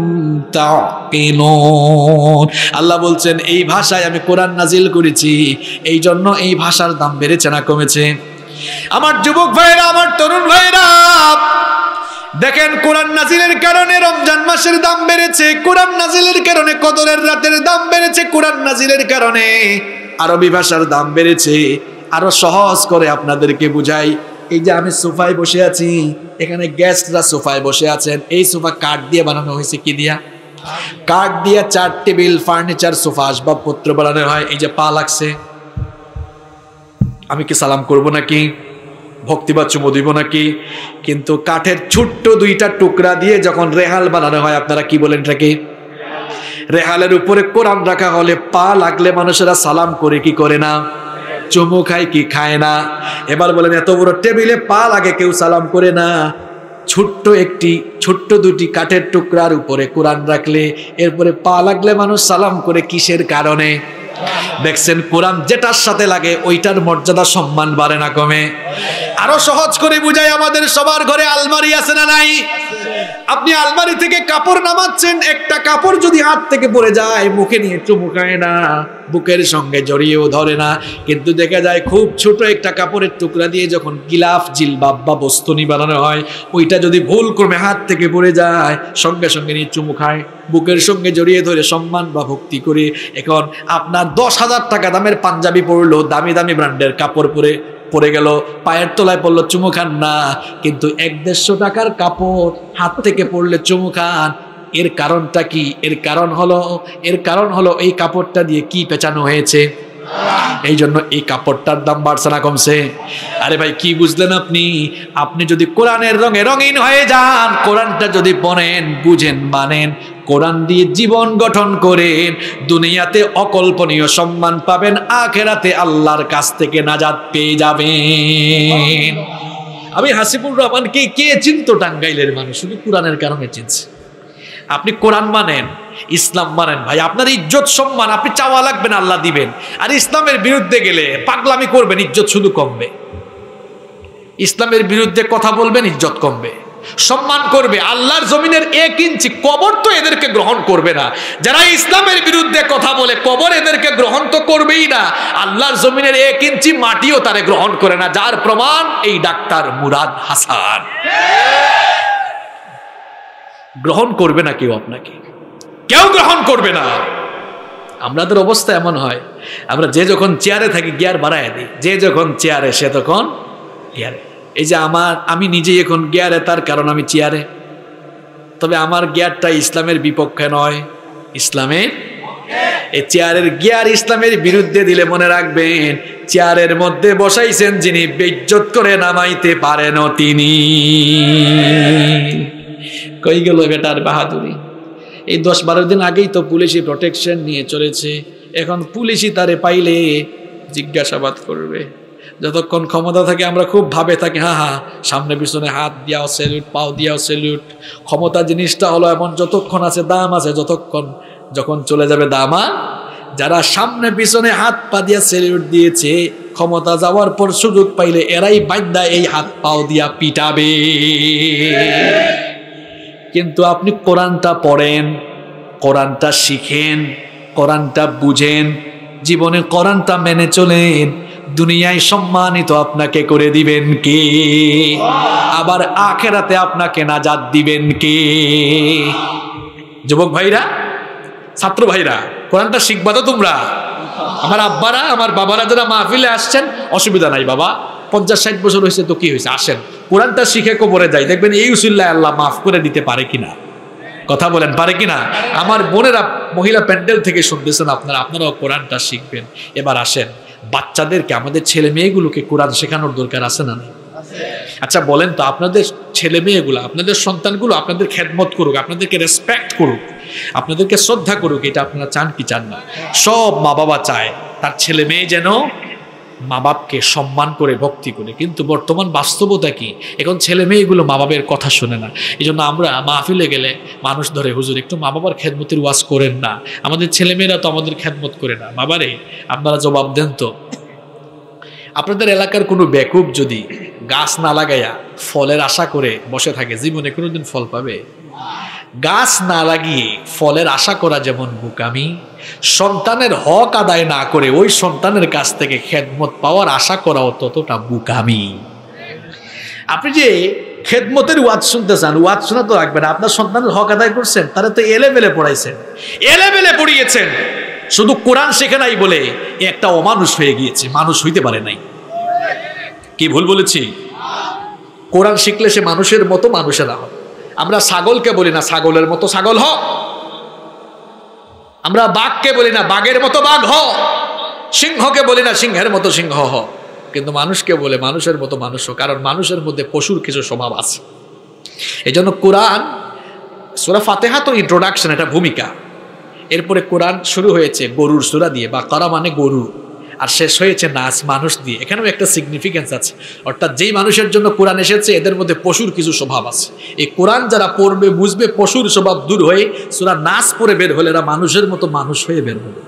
তাকিলুন। আল্লাহ বলছেন এই ভাষায় আমি কোরআন নাজিল করেছি, এই জন্য এই ভাষার দাম বেড়েছে না কমেছে? আমার যুবক ভাইরা, আমার তরুণ ভাইরা, দেখেন কোরআন নাজিলের কারণে রমজান মাসের দাম বেড়েছে, কোরআন নাজিলের কারণে কদরের রাতের দাম বেড়েছে, কোরআন নাজিলের কারণে আরবি ভাষার দাম বেড়েছে। আরো সহজ করে আপনাদেরকে বুঝাই, এই যে আমি সোফায় বসে আছি, এখানে গেস্টরা সোফায় বসে আছেন। এই সোফা কাঠ দিয়ে বানানো হয়েছে, কি দিয়া? কাঠ দিয়ে। 4 টেবিল, ফার্নিচার, সোফা, আসবাবপত্র বানানো হয়। এই যে পা লাগছে, আমি কি সালাম করব নাকি? ভক্তিবাদ চুমো দিব নাকি? কিন্তু কাঠের ছোট্ট 2টা টুকরা দিয়ে যখন রেহাল বানানো হয়, আপনারা কি বলেন এটাকে? রেহালের উপরে কোরআন রাখা হলে পা লাগলে মানুষেরা সালাম করে কি করে না? চুমু খায় কি খায় না? এবার বলেন এত বড় টেবিলে পা লাগে, কেউ সালাম করে না। ছোট্ট 2টি কাঠের টুকরার উপরে কোরআন রাখলে এরপরে পা লাগলে মানুষ সালাম করে, কিসের কারণে? দেখছেন কোরআন যেটার সাথে লাগে ওইটার মর্যাদা সম্মান বাড়ে না কমে? আরো সহজ করে বুঝাই, আমাদের সবার ঘরে আলমারি আছে না নাই? আপনি আলমারি থেকে কাপড় নামাচ্ছেন, একটা কাপড় যদি হাত থেকে পড়ে যায়, মুখে নিয়ে চুমু খায় না, বুকের সঙ্গে জড়িয়েও ধরে না। কিন্তু দেখা যায় খুব ছোট একটা কাপড়ের টুকরা দিয়ে যখন গিলাফ, জিলবাব বা বস্তুনি বানানো হয়, ওইটা যদি ভুল ক্রমে হাত থেকে পড়ে যায়, সঙ্গে সঙ্গে নিয়ে চুমু খায়, বুকের সঙ্গে জড়িয়ে ধরে সম্মান বা ভক্তি করে। এখন আপনার 10,000 টাকা দামের পাঞ্জাবি পরলো, দামি দামি ব্র্যান্ডের কাপড় পরে গেল, পায়ের তলায় পড়লো, চুমু খান না। কিন্তু 100-150 টাকার কাপড় হাত থেকে পড়লে চুমু খান। এর কারণটা কি? এর কারণ হলো এই কাপড়টা দিয়ে কি পেঁচানো হয়েছে। এই জন্য এই কাপড়টার দাম বাড়ছে না কমছে? আরে ভাই কি বুঝলেন আপনি? আপনি যদি কোরআনের রঙে রঙিন হয়ে যান, কোরআনটা যদি পড়েন, বুঝেন, মানেন, কোরআন দিয়ে জীবন গঠন করেন, দুনিয়াতে অকল্পনীয় সম্মান পাবেন, আখিরাতে আল্লাহর কাছ থেকে নাজাত পেয়ে যাবেন। আমি হাসিবুর রহমানকে কে চিনতো? টাঙ্গাইলের মানুষ শুধু কোরআনের কারণে চিনছে। আপনি কোরআন মানেন, ইসলাম মানেন, ভাই আপনার ইজ্জত সম্মান আপনি চাওয়া লাগবে না, আল্লাহ দিবেন। আর ইসলামের বিরুদ্ধে গেলে পাগলামি করবেন, ইজ্জত শুধু কমবে। ইসলামের বিরুদ্ধে কথা বলবেন, ইজ্জত কমবে। সম্মান করবে, আল্লাহর জমিনের 1 ইঞ্চি কবর তো এদেরকে গ্রহণ করবে না। যারা ইসলামের বিরুদ্ধে কথা বলে, কবর এদেরকে গ্রহণ তো করবেই না, আল্লাহর জমিনের 1 ইঞ্চি মাটিও তারে গ্রহণ করে না। যার প্রমাণ এই ডাক্তার মুরাদ হাসান। গ্রহণ করবে না কেউ, আপনাকে কেউ গ্রহণ করবে না। আমাদের অবস্থা এমন হয়, আমরা যে যখন চেয়ারে থাকি গিয়ার বাড়ায় দিই, যে যখন চেয়ারে সে তখন গিয়ারে। এই যে আমি নিজেই এখন গিয়ারে, তার কারণ আমি চেয়ারে। তবে আমার গিয়ারটা ইসলামের বিপক্ষে নয়, ইসলামের এই চেয়ারের গিয়ার ইসলামের বিরুদ্ধে দিলে মনে রাখবেন, চেয়ারের মধ্যে বসাইছেন যিনি, বেইজ্জত করে নামাইতে পারেন তিনি। কই গেল বেটার বাহাদুরি? এই 10-12 দিন আগেই তো পুলিশি প্রোটেকশন নিয়ে চলেছে, এখন পুলিশই তারে পাইলে জিজ্ঞাসাবাদ করবে। যতক্ষণ ক্ষমতা থাকে আমরা খুব ভাবে থাকি, হ্যাঁ হ্যাঁ, সামনে পিছনে হাত দিয়াও স্যালুট, পাও দিয়াও স্যালুট। ক্ষমতা জিনিসটা হলো এমন, যতক্ষণ আছে দাম আছে, যখন চলে যাবে দাম। যারা সামনে পিছনে হাত পা দিয়া স্যালুট দিয়েছে, ক্ষমতা যাওয়ার পর সুযোগ পাইলে এরাই বাধ্যা এই হাত পাও দিয়া পিটাবে। কিন্তু আপনি কোরআনটা পড়েন, কোরআনটা শিখেন, কোরআনটা বুঝেন, জীবনে কোরআনটা মেনে চলেন, দুনিয়ায় সম্মানিত আপনাকে করে দিবেন কে? আবার আখেরাতে আপনাকে নাজাত দিবেন কে? যুবক ভাইরা, ছাত্র ভাইরা, কোরআনটা শিখবা তো তোমরা? আমার আব্বারা, আমার বাবারা যারা মাহফিলে আসছেন, অসুবিধা নাই বাবা, 50-60 বছর হয়েছে তো কি হয়েছে, আসেন কোরআনটা শিখে কবরে যাই, দেখবেন এই উসিল্লায় আল্লাহ মাফ করে দিতে পারে কিনা। কথা বলেন, পারে কিনা? আমার বোনেরা মহিলা প্যান্ডেল থেকে শুনতেছেন, আপনারাও কোরআনটা শিখবেন। এবার আসেন, বাচ্চাদেরকে, আমাদের ছেলে মেয়েগুলোকে কোরআন শেখানোর দরকার আছে না? আচ্ছা বলেন তো, আপনাদের ছেলে মেয়েগুলো, আপনাদের সন্তানগুলো আপনাদের খেদমত করুক, আপনাদেরকে রেসপেক্ট করুক, আপনাদেরকে শ্রদ্ধা করুক, এটা আপনারা চান কি চান না? সব মা বাবা চায় তার ছেলে মেয়ে যেন মা বাপকে সম্মান করে, ভক্তি করে। কিন্তু বর্তমান বাস্তবতা কি? এখন ছেলে মেয়েগুলো মা বাবের কথা শোনে না। এই জন্য আমরা মাহফিলে গেলে মানুষ ধরে, হুজুর একটু মা বাবার খেদমতের ওয়াজ করেন না, আমাদের ছেলেমেয়েরা তো আমাদের খেদমত করে না। বাবারে, আপনারা জবাব দেন তো, আপনাদের এলাকার কোনো বেকুব যদি গাছ না লাগাইয়া ফলের আশা করে বসে থাকে, জীবনে কোনোদিন ফল পাবে? গাছ না লাগিয়ে ফলের আশা করা যেমন বোকামি, সন্তানের হক আদায় না করে ওই সন্তানের কাছ থেকে খেদমত পাওয়ার আশা করাও ততটা বোকামি। আপনি যে খেদমতের ওয়াজ শুনতে চান, ওয়াজ শোনা তো রাখবেন, আপনার সন্তানের হক আদায় করছেন, তারা তো এলেবেলে পড়াইছেন, এলেবেলে পড়িয়েছেন, শুধু কোরআন শেখে নাই বলে একটা অমানুষ হয়ে গিয়েছে, মানুষ হইতে পারে নাই। কি ভুল বলেছি? কোরআন শিখলে সে মানুষের মতো মানুষেরা হয়। আমরা ছাগলকে বলি না ছাগলের মতো ছাগল হ, আমরা বাঘকে বলি না বাঘের মতো বাঘ হ, সিংহকে বলি না সিংহের মতো সিংহ হ, কিন্তু মানুষকে বলে মানুষের মতো মানুষ হ, কারণ মানুষের মধ্যে পশুর কিছু স্বভাব আছে। এই জন্য কোরআন, সূরা ফাতিহা তো ইন্ট্রোডাকশন, এটা ভূমিকা। এরপরে কোরআন শুরু হয়েছে গরুর সূরা দিয়ে, বাকারা মানে গরু, আর শেষ হয়েছে নাস, মানুষ দিয়ে। এখানেও একটা সিগনিফিকেন্স আছে, অর্থাৎ যেই মানুষের জন্য কোরআন এসেছে এদের মধ্যে পশুর কিছু স্বভাব আছে। এই কোরআন যারা পড়বে বুঝবে, পশুর স্বভাব দূর হয়ে সূরা নাস পড়ে বের হলে এরা মানুষের মতো মানুষ হয়ে বের হবে।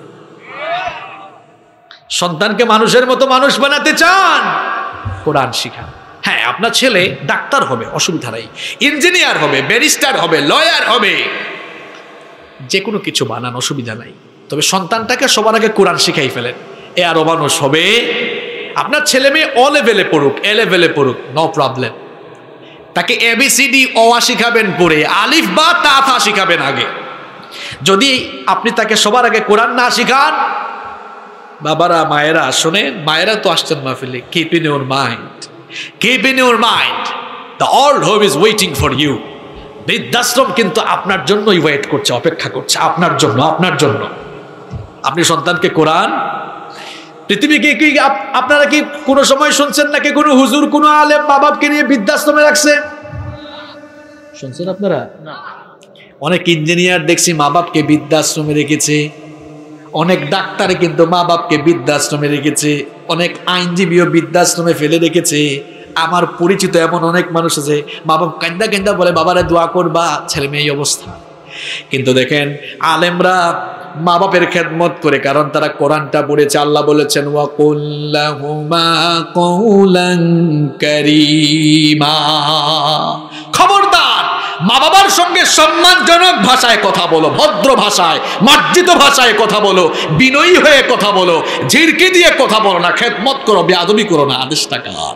সন্তানকে মানুষের মতো মানুষ বানাতে চান, কোরআন শিখান। হ্যাঁ, আপনার ছেলে ডাক্তার হবে, অসুবিধা নাই, ইঞ্জিনিয়ার হবে, ব্যারিস্টার হবে, লয়ার হবে, যে কোনো কিছু বানান, অসুবিধা নাই। তবে সন্তানটাকে সবার আগে কোরআন শিখাই ফেলেন, এ আরো মানুষ হবে। আপনার ছেলে মেয়ে অ লেভেলে পড়ুক, এ লেভেলে পড়ুক, নো প্রবলেম। তাকে এবিসিডি অ শিখাবেন পড়ে, আলিফ বা তা থা শিখাবেন আগে। যদি আপনি তাকে সবার আগে কোরআন না শিখান, বাবারা মায়েরা শোনেন, মায়েরা তো আসছেন মাহফিলে, keep in your mind, keep in your mind, the old home is waiting for you. বৃদ্ধাশ্রম কিন্তু আপনার জন্যই ওয়েট করছে, অপেক্ষা করছে আপনার জন্য, আপনার জন্য। আপনি সন্তানকে কোরআন, পৃথিবীকে কি আপনারা কি কোনো সময় শুনছেন নাকি কোনো হুজুর কোনো আলেম মা বাপকে নিয়ে বৃদ্ধাশ্রমে রাখছে? শুনছেন আপনারা? অনেক ইঞ্জিনিয়ার দেখছি মা বাপকে বৃদ্ধাশ্রমে রেখেছে, অনেক ডাক্তার কিন্তু মা বাপকে বৃদ্ধাশ্রমে রেখেছে, অনেক আইনজীবীও বৃদ্ধাশ্রমে ফেলে রেখেছে। আমার পরিচিত এমন অনেক মানুষ আছে, মা বাপ কান্দা কান্দা বলে বাবারে দোয়া করবা, ছেলে মেয়ে এই অবস্থা। কিন্তু দেখেন আলেমরা মা বাপের খেদমত করে, কারণ তারা কোরআনটা পড়েছে। আল্লাহ বলেছেন ওয়াকুল লাহুমা কওলান কারীমা, খবরদার মা বাবার সঙ্গে সম্মানজনক ভাষায় কথা বলো, ভদ্র ভাষায়, মার্জিত ভাষায় কথা বলো, বিনয়ী হয়ে কথা বলো, ঝিরকি দিয়ে কথা বলো না, খেদমত করো, বেয়াদবি করো না। আদেশটা কার?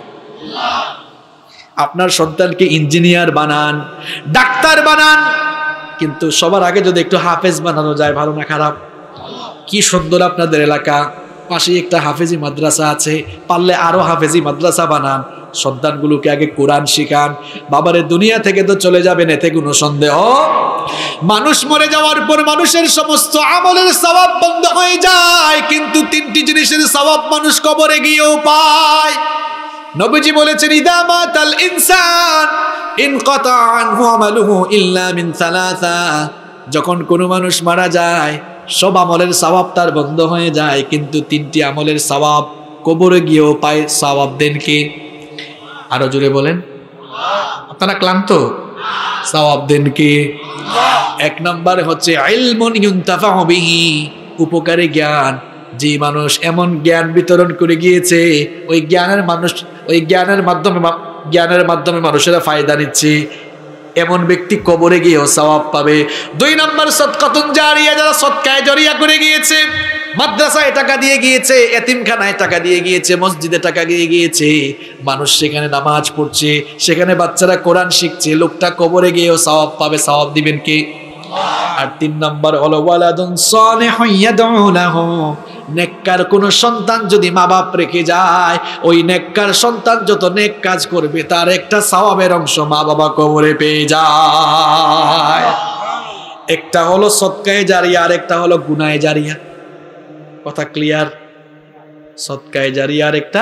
আপনার সন্তানকে ইঞ্জিনিয়ার বানান, ডাক্তার বানান, কিন্তু সবার আগে যদি একটু হাফেজ বানানো যায়, ভালো না খারাপ? কি সুন্দর আপনাদের এলাকা, পাশে একটা হাফেজি মাদ্রাসা আছে, পারলে আরো হাফেজি মাদ্রাসা বানান, সন্তানগুলোকে আগে কোরআন শিখান। বাবারে দুনিয়া থেকে তো চলে যাবেন, এতে কোনো সন্দেহ। মানুষ মরে যাওয়ার পর মানুষের সমস্ত আমলের সওয়াব বন্ধ হয়ে যায়, কিন্তু তিনটি জিনিসের সওয়াব মানুষ কবরে গিয়েও পায়। নবীজি বলেছেন, ইদা মাতাল ইনসান ইনকাতা আনহু আমালুহু ইল্লা মিন সালাসা, যখন কোনো মানুষ মারা যায় সব আমলের সওয়াব তার বন্ধ হয়ে যায়, কিন্তু তিনটি আমলের সওয়াব কবরে গিয়েও পায়। সওয়াব দেন কে? আরো জোরে বলেন। আপনারা ক্লান্ত? সওয়াব দেন কে? এক নম্বরে হচ্ছে ইলমুন ইউনতাফাউ বিহি, উপকারী জ্ঞান। যে মানুষ এমন জ্ঞান বিতরণ করে গিয়েছে, ওই জ্ঞানের মাধ্যমে মানুষেরা ফায়দা নিচ্ছে, এমন ব্যক্তি কবরে গিয়েও সওয়াব পাবে। দুই নম্বর সদকাতুন জারিয়া, যারা সদকায়ে জারিয়া করে গিয়েছে, মাদ্রাসায় টাকা দিয়ে গিয়েছে, এতিমখানায় টাকা দিয়ে গিয়েছে, মসজিদে টাকা দিয়ে গিয়েছে, মানুষ সেখানে নামাজ পড়ছে, সেখানে বাচ্চারা কোরআন শিখছে, লোকটা কবরে গিয়েও সওয়াব পাবে। সওয়াব দিবেন কে? আর তিন নম্বর হলো ওয়ালাদুন সালিহুন ইয়াদউ লাহু, নেককার কোন সন্তান যদি মা বাপ রেখে যায়, ওই নেককার সন্তান যত নেক কাজ করবে তার একটা সওয়াবের অংশ মা বাবা কবরে পেয়ে যায়। একটা হলো সদকায়ে জারিয়া, আর একটা হলো গুনাহে জারিয়া। কথা ক্লিয়ার? সদকায়ে জারিয়া আর একটা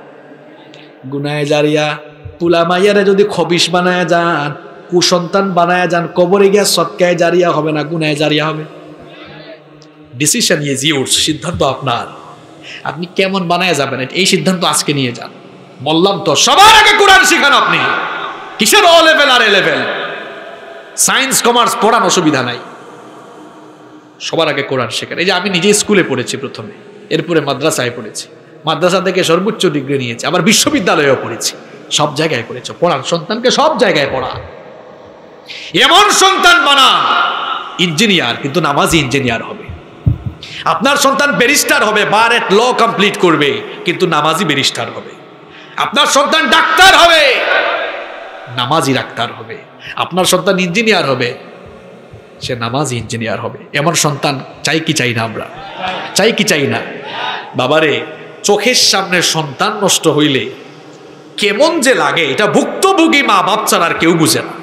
গুনাহে জারিয়া। পুলা মাইয়ারে যদি খবিশ বানায় যান, কুসন্তান বানায় যান, কবরে গিয়া সদকায়ে জারিয়া হবে না গুনাহে জারিয়া হবে? ডিসিশন ইজ ইয়োর্স, সিদ্ধান্ত আপনার। আপনি কেমন বানায় যাবেন এই সিদ্ধান্ত আজকে নিয়ে যান। বললাম তো সবার আগে কোরআন শিখান। আপনি কিসের ও লেভেল আর এ লেভেল, সায়েন্স কমার্স পড়ান, অসুবিধা নাই, সবার আগে কোরআন শেখান। এই যে আমি নিজে স্কুলে পড়েছি প্রথমে, এরপরে মাদ্রাসায় পড়েছি, মাদ্রাসা থেকে সর্বোচ্চ ডিগ্রি নিয়েছি, আবার বিশ্ববিদ্যালয়েও পড়েছি, সব জায়গায় পড়েছি। পড়ান, সন্তানকে সব জায়গায় পড়ান। এমন সন্তান বানান ইঞ্জিনিয়ার, কিন্তু নামাজি ইঞ্জিনিয়ার হবে। আপনার সন্তান ব্যারিস্টার হবে, বার এট ল কমপ্লিট করবে, কিন্তু নামাজি ব্যারিস্টার হবে। আপনার সন্তান ডাক্তার হবে, নামাজি ডাক্তার হবে। আপনার সন্তান ইঞ্জিনিয়ার হবে, সে নামাজি ইঞ্জিনিয়ার হবে। এমন সন্তান চাই কি চাই না? আমরা চাই কি চাই না? বাবারে, চোখের সামনে সন্তান নষ্ট হইলে কেমন যে লাগে, এটা ভুক্তভোগী মা বাপ ছাড়া আর কেউ বুঝে না।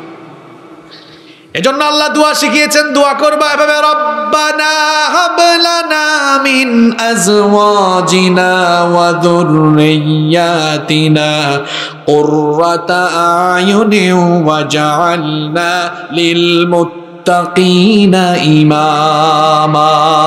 এজন্য আল্লাহ দোয়া শিখিয়েছেন, দোয়া করবা এভাবে, রব্বানা হাব লানা মিন আজওয়াজিনা ওয়া যুররিয়াতিনা কুররাতা আয়ুনিন ওয়াজআলনা লিল মুত্তাকিনা ইমামা।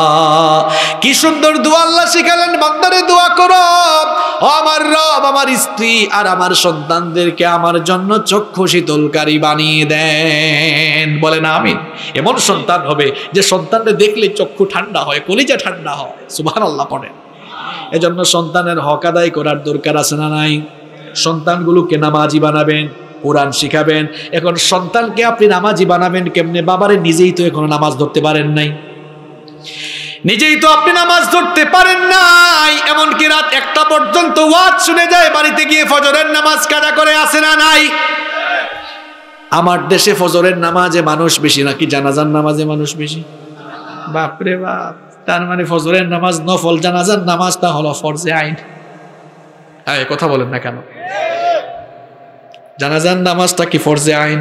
কি সুন্দর দোয়া আল্লাহ শিখালেন, বান্দারে দোয়া করো, ও আমার রব, আমার স্ত্রী আর আমার সন্তানদেরকে আমার জন্য চক্ষু শীতলকারী বানিয়ে দেন। বলেন আমিন। এমন সন্তান হবে যে সন্তানকে দেখলে চক্ষু ঠান্ডা হয়, কলিজা ঠান্ডা হয়। সুবহানাল্লাহ পড়েন। এজন্য সন্তানের হক আদায় করার দরকার আছে না নাই? সন্তানগুলোকে নামাজি বানাবেন, কোরআন শিখাবেন। এখন সন্তানকে আপনি নামাজি বানাবেন কেমনে? বাবারে নিজেই তো এখনো নামাজ ধরতে পারেন নাই, নিজেই তো আপনি নামাজ ধরতে পারেন নাই। এমনকি রাত 1টা পর্যন্ত ওয়াজ শুনে যায়, বাড়িতে গিয়ে ফজরের নামাজ কাজা করে আসে না নাই? আমার দেশে ফজরের নামাজে মানুষ বেশি নাকি জানাজার নামাজে মানুষ বেশি? বাপরে বাপ, তার মানে ফজরের নামাজ নফল, জানাজার নামাজটা হলো ফরজে আইন। হ্যাঁ, কথা বলেন না কেন? জানাজার নামাজটা কি ফরজে আইন?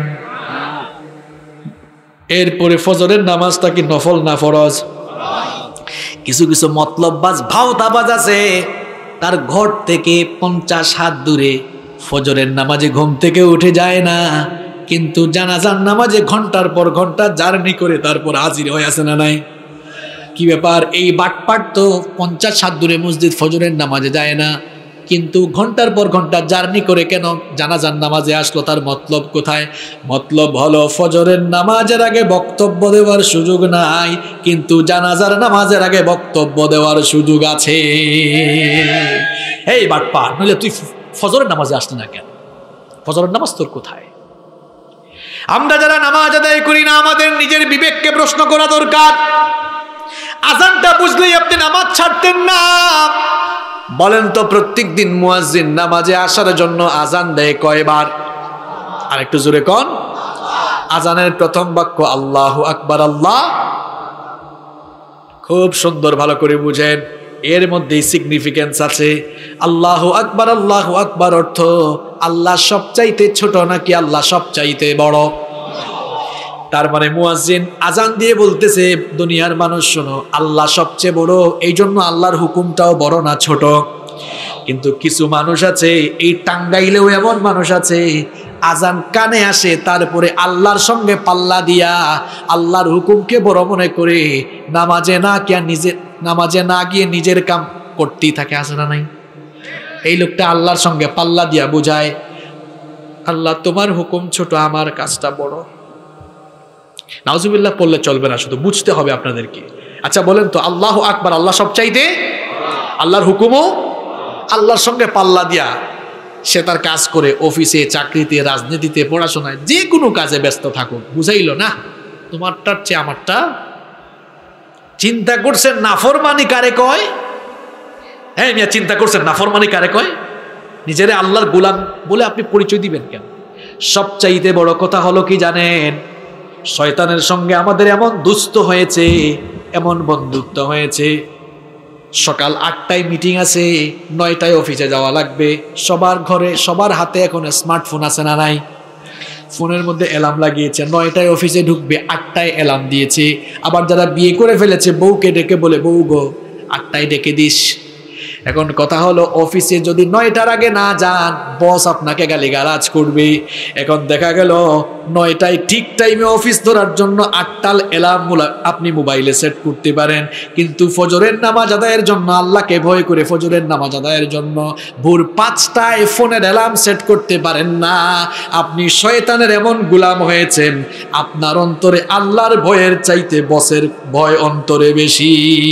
এরপরে ফজরের নামাজটা কি নফল না ফরজ? কিছু কিছু মতলববাজ ভাওতাবাজ আছে, তার ঘর থেকে 50 হাত দূরে, ফজরের নামাজে ঘুম থেকে উঠে যায় না, কিন্তু জানাজার নামাজে ঘন্টার পর ঘন্টা জার্নি করে তারপর হাজির হয়ে আসে না নাই? কি ব্যাপার? এই বাটপাট তো 50 হাত দূরে মসজিদ ফজরের নামাজে যায় না, কিন্তু ঘন্টার পর ঘন্টা জার্নি করে কেন জানাজার নামাজে আসলো? তার মতলব কোথায়? মতলব হলো ফজরের নামাজের আগে বক্তব্য দেওয়ার সুযোগ নাই, কিন্তু জানাজার নামাজের আগে বক্তব্য দেওয়ার সুযোগ আছে। এই বাটপা, নইলে তুই ফজরের নামাজে আসলি না কেন? ফজরের নামাজ তোর কোথায়? আমরা যারা নামাজ আদায় করি না, আমাদের নিজের বিবেককে প্রশ্ন করা দরকার। আজানটা বুঝলেই আপনি নামাজ ছাড়তেন না। বলেন তো, প্রত্যেক দিন মুয়াজ্জিন নামাজে আসার জন্য আজান দেয় কয়বার? আর একটু জোরে কোন। আজানের প্রথম বাক্য আল্লাহু আকবার। আল্লাহ খুব সুন্দর ভালো করে বুঝেন, এর মধ্যেই সিগনিফিকেন্স আছে। আল্লাহু আকবার অর্থ আল্লাহ সবচাইতে ছোট নাকি আল্লাহ সবচাইতে বড়? তার মানে মুয়াজ্জিন আজান দিয়ে বলতেছে দুনিয়ার মানুষ শোনো, আল্লাহ সবচেয়ে বড়, এই জন্য আল্লাহর হুকুমটাও বড় না ছোট। কিন্তু কিছু মানুষ আছে, এই টাঙ্গাইলেও এমন মানুষ আছে, আজান কানে আসে তারপরে আল্লাহর সঙ্গে পাল্লা দিয়া আল্লাহর হুকুমকে বড় মনে করে নামাজে না গিয়ে নিজের কাম করতেই থাকে, আছে না নাই? এই লোকটা আল্লাহর সঙ্গে পাল্লা দিয়া বুঝায় আল্লাহ তোমার হুকুম ছোট, আমার কাজটা বড়। নাউজুবিল্লাহ পড়লে চলবে না, শুধু বুঝতে হবে আপনাদেরকে। আচ্ছা বলেন তো, আল্লাহু আকবার আল্লাহ সবচাইতে, আল্লাহর হুকুমও আল্লাহর সঙ্গে পাল্লা দিয়া সে তার কাজ করে, অফিসে, চাকরিতে, রাজনীতিতে, পড়াশোনায়, যে কোনো কাজে ব্যস্ত থাকুক, বুঝাইল না তোমারটার চেয়ে আমারটা। চিন্তা করছেন নাফরমানি কারে কয়? হ্যাঁ মিয়া, চিন্তা করছেন নাফরমানি কারে কয়? নিজেরে আল্লাহর গোলাম বলে আপনি পরিচয় দিবেন কেন? সবচাইতে বড় কথা হলো কি জানেন? শয়তানের সঙ্গে আমাদের এমন দুস্থ হয়েছে, এমন বন্ধুত্ব হয়েছে, সকাল 8টায় মিটিং আছে, 9টায় অফিসে যাওয়া লাগবে। সবার ঘরে, সবার হাতে এখন স্মার্টফোন আছে না নাই? ফোনের মধ্যে অ্যালার্ম লাগিয়েছে, 9টায় অফিসে ঢুকবে, 8টায় অ্যালার্ম দিয়েছে। আবার যারা বিয়ে করে ফেলেছে, বউকে ডেকে বলে বউ গো 8টায় ডেকে দিস। এখন কথা হলো, অফিসে যদি 9টার আগে না যান, বস আপনাকে গালিগালাজ করবে। এখন দেখা গেল 9টায় ঠিক টাইমে অফিস ধরার জন্য 8টার অ্যালার্ম আপনি মোবাইলে সেট করতে পারেন, কিন্তু ফজরের নামাজ আদায়ের জন্য, আল্লাহকে ভয় করে ফজরের নামাজ আদায়ের জন্য ভোর 5টায় ফোনের অ্যালার্ম সেট করতে পারেন না। আপনি শয়তানের এমন গোলাম হয়েছেন, আপনার অন্তরে আল্লাহর ভয়ের চাইতে বসের ভয় অন্তরে বেশি।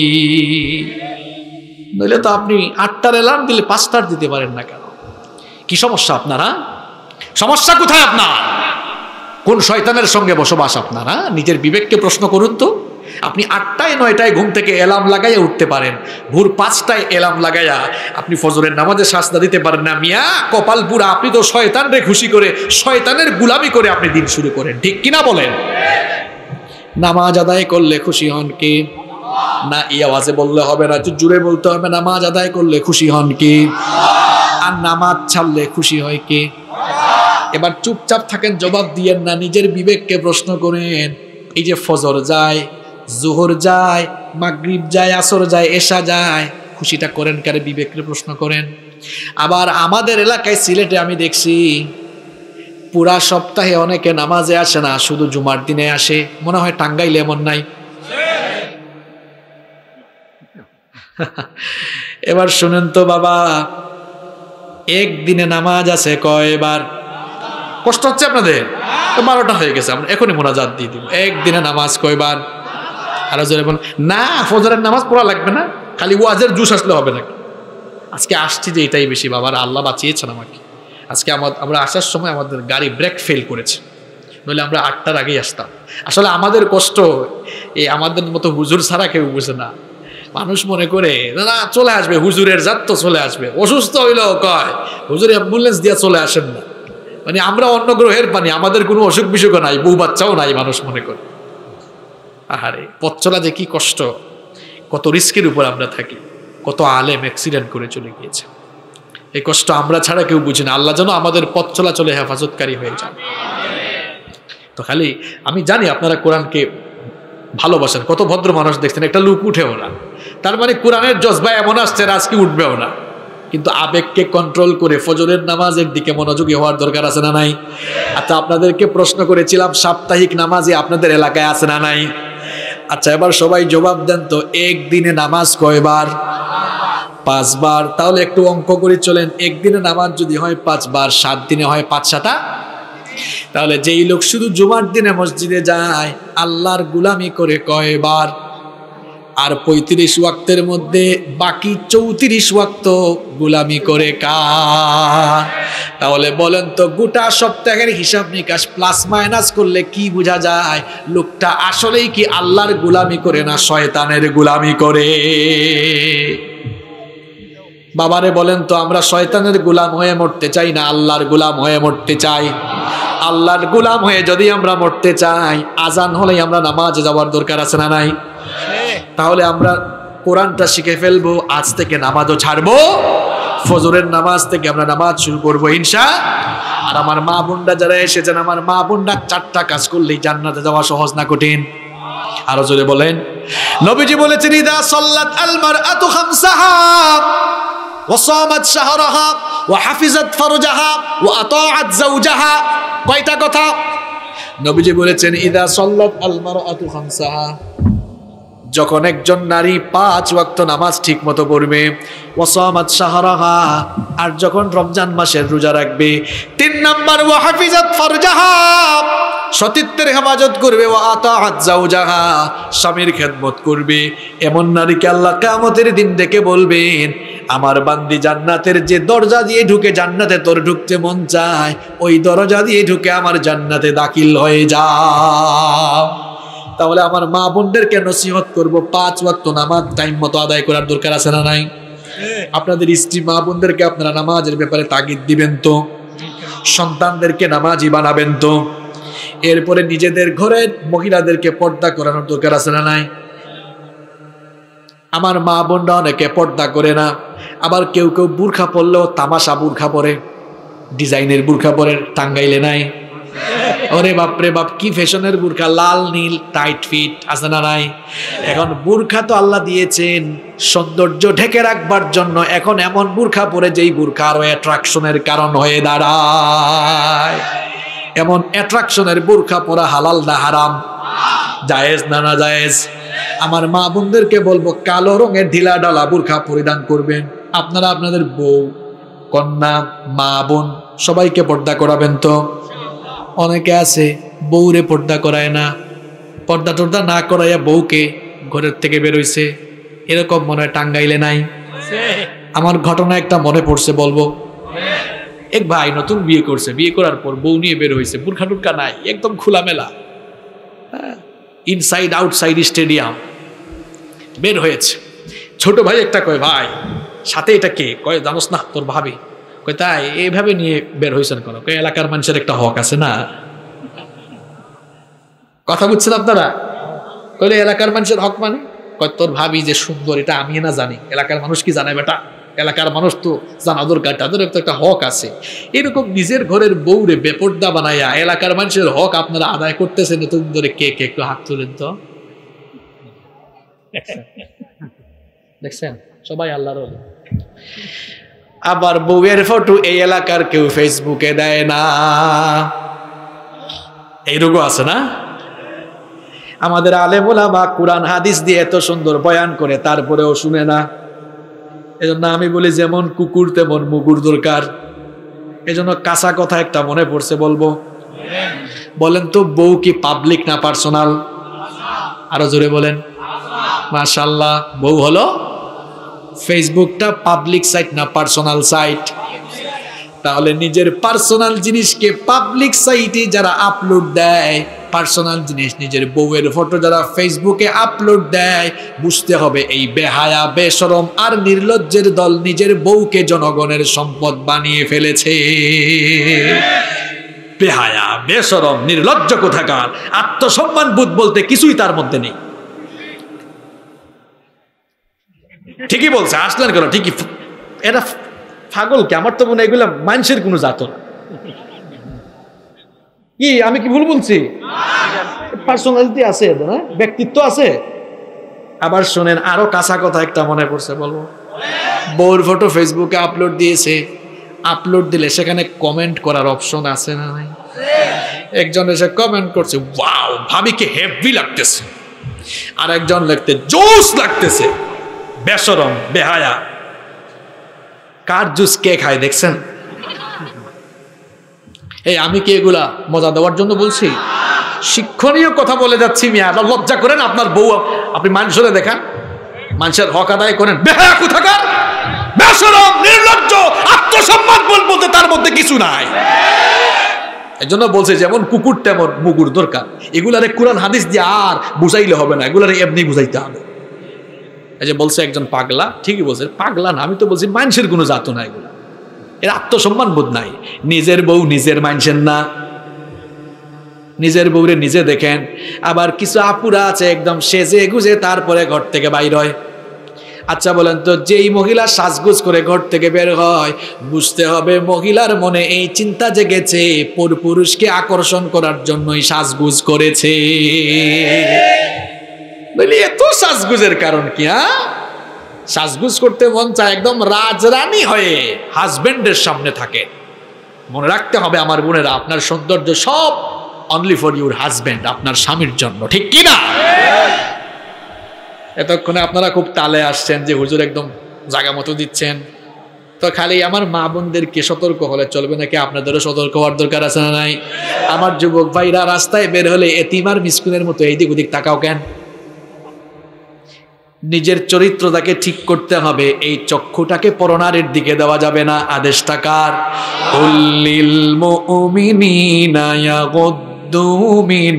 নইলে তো আপনি 8টার অ্যালার্ম দিলে 5টার দিতে পারেন না কেন? কি সমস্যা আপনারা? সমস্যা কোথায় আপনার? কোন শয়তানের সঙ্গে বসবাস আপনারা? নিজের বিবেককে প্রশ্ন করুন তো। আপনি 8টায় 9টায় ঘুম থেকে অ্যালার্ম লাগাইয়া উঠতে পারেন, ভোর 5টায় অ্যালার্ম লাগাইয়া আপনি ফজরের নামাজে সাজদা দিতে পারেন না। মিয়া কপাল পুরা, আপনি তো শয়তানরে খুশি করে, শয়তানের গুলামি করে আপনি দিন শুরু করেন, ঠিক কিনা বলেন? নামাজ আদায় করলে খুশি হন কে? না এই আওয়াজে বললে হবে না, একটু জুড়ে বলতে হবে, নামাজ আদায় করলে খুশি হন কে? আর নামাজ ছাড়লে খুশি হয় কে? এবার চুপচাপ থাকেন, জবাব দিয়েন না, নিজের বিবেককে প্রশ্ন করেন। এই যে ফজর যায়, জোহর যায়, মাগরিব যায়, আসর যায়, এশা যায়, খুশিটা করেন কারে? বিবেককে প্রশ্ন করেন। আবার আমাদের এলাকায় সিলেটে আমি দেখছি পুরা সপ্তাহে অনেকে নামাজে আসে না, শুধু জুমার দিনে আসে। মনে হয় টাঙ্গাইলে এমন নাই? এবার শুনেন তো বাবা, একদিনে নামাজ আছে কয়বার? কষ্ট হচ্ছে আপনাদের? 12টা হয়ে গেছে, আমরা এখনই মোনাজাত দিয়ে দিব। একদিনে নামাজ কয়বার? আরো জোরে বল না। ফজরের নামাজ পড়া লাগবে না, খালি ওয়াজের জুস আসলে হবে নাকি? আজকে আসছি যে এটাই বেশি বাবা, আল্লাহ বাঁচিয়েছেন আমাকে। আজকে আমরা আসার সময় আমাদের গাড়ি ব্রেক ফেল করেছে, নইলে আমরা 8টার আগেই আসতাম। আসলে আমাদের কষ্ট এই আমাদের মতো হুজুর ছাড়া কেউ বুঝে না। মানুষ মনে করে না চলে আসবে, হুজুরের জাত তো চলে আসবে, অসুস্থ হইলেও কয় হুজুর অ্যাম্বুলেন্স দিয়ে চলে আসেন না। মানে আমরা অন্য গ্রহের পানি, আমাদের কোনো অসুখ বিসুখ নাই, বউ বাচ্চাও নাই, মানুষ মনে করে। আহারে পথ চলা যে কি কষ্ট, কত রিস্কের উপর আমরা থাকি, কত আলেম অ্যাক্সিডেন্ট করে চলে গিয়েছে। এই কষ্ট আমরা ছাড়া কেউ বুঝি না। আল্লাহ যেন আমাদের পথ চলাচলে হেফাজতকারী হয়ে যান। তো খালি আমি জানি আপনারা কোরআনকে ভালোবাসেন, কত ভদ্র মানুষ দেখছেন, একটা লুক উঠেও না। তার মানে কোরআনের জজবা এমন আসছে আজকে উঠবেও না। কিন্তু আবেগকে কন্ট্রোল করে ফজরের নামাজের দিকে মনোযোগী হওয়ার দরকার আছে না নাই? আচ্ছা আপনাদেরকে প্রশ্ন করেছিলাম সাপ্তাহিক নামাজে আপনাদের এলাকায় আছে না নাই? আচ্ছা এবার সবাই জবাব দেন তো, একদিনে নামাজ কয়বার? 5 বার। তাহলে একটু অঙ্ক করে চলেন, একদিনে নামাজ যদি হয় 5 বার, 7 দিনে হয় 5 7। তাহলে যেই লোক শুধু জুমার দিনে মসজিদে যায়, আল্লাহর গুলামি করে কয়বার? আর 35 ওয়াক্তের মধ্যে বাকি 34 ওয়াক্ত গুলামি করে কার? তাহলে বলেন তো, গোটা সপ্তাহের হিসাব নিকাশ প্লাস মাইনাস করলে কি বোঝা যায় লোকটা আসলেই কি আল্লাহর গুলামি করে না শয়তানের গুলামি করে? বাবারে বলেন তো, আমরা শয়তানের গোলাম হয়ে মরতে চাই না আল্লাহর গোলাম হয়ে মরতে চাই? আল্লাহর গোলাম হয়ে যদি আমরা মরতে চাই, আজান হলেই আমরা নামাজে যাওয়ার দরকার আছে না নাই? তাহলে আমরা কোরআনটা শিখে ফেলবো, আজ থেকে নামাজও ছাড়বো, ফজরের নামাজ থেকে আমরা নামাজ শুরু করবো ইনশাআল্লাহ। আর আমার মা বোনরা যারা এসেছেন, আমার মা বোনরা 4টা কাজ করলেই জান্নাতে যাওয়া সহজ না কঠিন? আরো জোরে বলেন। নবীজি বলেছেন ইদা সাল্লাত আল মারআতু খামসাহা ওয়া সামাত শাহরাহা ওয়া হাফিজাত ফারজাহা ওয়া আতাআত যাওজাহা। কয়টা কথা? নবীজি বলেছেন ইদা সাল্লাত আল মারআতু খামসাহা, যখন একজন নারী 5 ওয়াক্ত নামাজ ঠিক মতো পড়বে, ওয়া সামাত শাহরাহা, আর যখন রমজান মাসের রোজা রাখবে। 3 নাম্বার ওয়া হাফিজাত ফারজাহা, সতীত্বের হেফাজত করবে, ওয়া আতাআত যাওজাহা, স্বামীর খেদমত করবে। এমন নারীকে আল্লাহ কিয়ামতের দিন ডেকে বলবেন, আমার বান্দি জান্নাতের যে দরজা দিয়ে ঢুকে জান্নাতে তোর ঢুকতে মন চায়, ওই দরজা দিয়ে ঢুকে আমার জান্নাতে দাখিল হয়ে যা। তাহলে আমার মা বোনদেরকে নসিহত করব, 5 ওয়াক্ত নামাজ টাইম মতো আদায় করার দরকার আছে না নাই? আপনাদের স্ত্রী মা বোনদেরকে আপনারা নামাজের ব্যাপারে তাগিদ দিবেন তো, সন্তানদেরকে নামাজি বানাবেন তো। এরপরে নিজেদের ঘরের মহিলাদেরকে পর্দা করানোর দরকার আছে না নাই? আমার মা বোনরা অনেকে পর্দা করে না, আবার কেউ কেউ বুরখা পরলেও তামাশা বুরখা পরে, ডিজাইনের বুরখা পরে, টাঙ্গাইলে নাই? ওরে বাপরে বাপ, কি ফ্যাশনের বুরখা, লাল নীল টাইট ফিট, আছে না নাই? এখন বুরখা তো আল্লাহ দিয়েছেন সৌন্দর্য ঢেকে রাখবার জন্য, এখন এমন বুরখা পরে যেই বুরখা আরো অ্যাট্রাকশনের কারণ হয়ে দাঁড়ায়। এমন অ্যাট্রাকশনের বুরখা পরা হালাল না হারাম? জায়েজ না না জায়েজ? আমার মা বোনদেরকে বলবো কালো রঙের ঢিলা ঢালা বুরখা পরিধান করবেন। আপনারা আপনাদের বউ, কন্যা, মা বোন সবাইকে পর্দা করাবেন তো। অনেকে আছে বউরে পর্দা করায় না, পর্দা টর্দা না করাইয়া বউকে ঘরের থেকে বেরোইছে, এরকম মনে হয় টাঙ্গাইলে নাই? আমার ঘটনা একটা মনে পড়ছে, বলবো। এক ভাই নতুন বিয়ে করছে, বিয়ে করার পর বউ নিয়ে বের হয়েছে, বুরখা টুরখা নাই, একদম খোলামেলা, ইনসাইড আউটসাইড স্টেডিয়াম বের হয়েছে। ছোট ভাই একটা কয়, ভাই সাথে এটা কে? কয় জানোস না তোর ভাবি। কয় তাই? এইভাবে নিয়ে বের হয়েছেন কেন? কয় এলাকার মানুষের একটা হক আছে না? কথা বুঝছেন আপনারা? কইলে এলাকার মানুষের হক মানে? কয় তোর ভাবি যে সুন্দর এটা আমি না জানি, এলাকার মানুষ কি জানে বেটা? এলাকার মানুষ তো জানা দরকার, তাদের তো একটা হক আছে। এরকম নিজের ঘরের বউরে বেপর্দা বানাইয়া এলাকার মানুষের হক আপনারা আদায় করতেছেন এতদিন ধরে, কে কে একটু হাত তুলেন তো। দেখছেন সবাই আল্লাহর ওলি। আবার বউয়ের ফটো এই এলাকার কেউ ফেসবুকে দেয় না, এই রোগও আছে না? আমাদের আলেম ওলামা কুরআন হাদিস দিয়ে এত সুন্দর বয়ান করে, তারপরেও শুনে না। এজন্য আমি বলি যেমন কুকুর তেমন মুগুর দরকার। এজন্য কাঁচা কথা একটা মনে পড়ছে, বলবো। বলেন তো, বউ কি পাবলিক না পার্সোনাল? আরো জোরে বলেন। মাশাআল্লাহ, বউ হলো ফেসবুকটা পাবলিক সাইট না পার্সোনাল সাইট? তাহলে নিজের পার্সোনাল জিনিসকে পাবলিক সাইটে যারা আপলোড দেয়, পার্সোনাল জিনিস নিজের বউয়ের ফটো যারা ফেসবুকে আপলোড দেয়, বুঝতে হবে এই বেহায়া বেশরম আর নির্লজ্জের দল নিজের বউকে জনগণের সম্পদ বানিয়ে ফেলেছে। বেহায়া বেশরম নির্লজ্জ কোথাকার, আত্মসম্মান বোধ বলতে কিছুই তার মধ্যে নেই। ঠিকই বলছে, আসলেন কেন? ঠিকই, এটা পাগল কি? আমার তো মনে হয় এগুলা মানুষের কোনো জাত না। কি আমি কি ভুল বলছি? পার্সোনালিটি আছে, না ব্যক্তিত্ব আছে। আবার শোনেন, আরো কাঁচা কথা একটা মনে পড়ছে, বলবো। বউর ফটো ফেসবুকে আপলোড দিয়েছে, আপলোড দিলে সেখানে কমেন্ট করার অপশন আছে না নাই? একজন এসে কমেন্ট করছে, ওয়াও ভাবিকে হেভি লাগতেছে, আর একজন লিখতে জোস লাগতেছে। বেশরম বেহায়া, কার জুস কে খায় দেখছেন? এই আমি কি এগুলা মজা দেওয়ার জন্য বলছি? শিক্ষণীয় কথা বলে যাচ্ছি। মিয়া লজ্জা করেন, আপনার বউ আপনি মানুষের দেখান, মানুষের হক আদায় করেন। বেহায়া কোথাকার, বেশরম নির্লজ্জ, আত্মসম্মান বলতে তার মধ্যে কিছু নাই। এজন্য বলছে যেমন কুকুর তেমন মুগুর দরকার। এগুলারে কুরআন হাদিস দিয়ে আর বুঝাইলে হবে না, এগুলারে এমনি বুঝাইতে হবে। এই যে বলছে একজন পাগলা, ঠিকই বলছে, পাগলা না, আমি তো বলছি মানুষের কোনো জাত না এগুলো। এর আত্মসম্মান বোধ নাই। নিজের বউ নিজের মানুষের না, নিজের বউরে নিজে দেখেন। আবার কিছু আপুরা আছে একদম সেজে গুজে তারপরে ঘর থেকে বাইর হয়। আচ্ছা বলেন তো, যেই মহিলা সাজগুজ করে ঘর থেকে বের হয়, বুঝতে হবে মহিলার মনে এই চিন্তা জেগেছে পুরুষকে আকর্ষণ করার জন্যই সাজগুজ করেছে। বলি এত সাজগুজের কারণ কি? সাজগুজ করতে মন চায় একদম রাজরানী হয়ে হাজবেন্ডের সামনে থাকে। মনে রাখতে হবে আমার বোনেরা, আপনার সৌন্দর্য সব অনলি ফর ইউর হাজবেন্ড, আপনার স্বামীর জন্য, ঠিক কি না? এতক্ষণে আপনারা খুব তালে আসছেন যে হুজুর একদম জায়গা মতো দিচ্ছেন। তো খালি আমার মা বোনদেরকে সতর্ক হলে চলবে নাকি? আপনাদেরও সতর্ক হওয়ার দরকার আছে না নাই? আমার যুবক ভাইরা রাস্তায় বের হলে এতিমার মিসকিনের মতো এইদিক ওদিক তাকাও কেন? নিজের চরিত্রটাকে ঠিক করতে হবে। এই চক্ষুটাকে পরনারীর দিকে দেওয়া যাবে না। আদেশটা কার? কুল্লিল মুমিনিনা ইয়াগুদ্দু মিন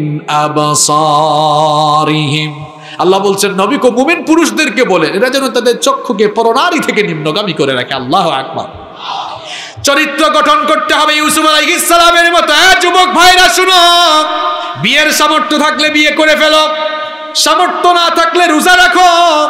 আবসারিহিম। আল্লাহ বলছেন নবী কো মুমিন পুরুষদেরকে বলেন এরা যেন তাদের চক্ষুকে পরনারী থেকে নিম্নগামী করে রাখে। আল্লাহু আকবার। চরিত্র গঠন করতে হবে ইউসুফ আলাইহিস সালামের মতো। যুবক ভাইরা শুনো, বিয়ের সামর্থ্য থাকলে বিয়ে করে ফেলো, সামর্থ্য না থাকলে রোজা রাখো,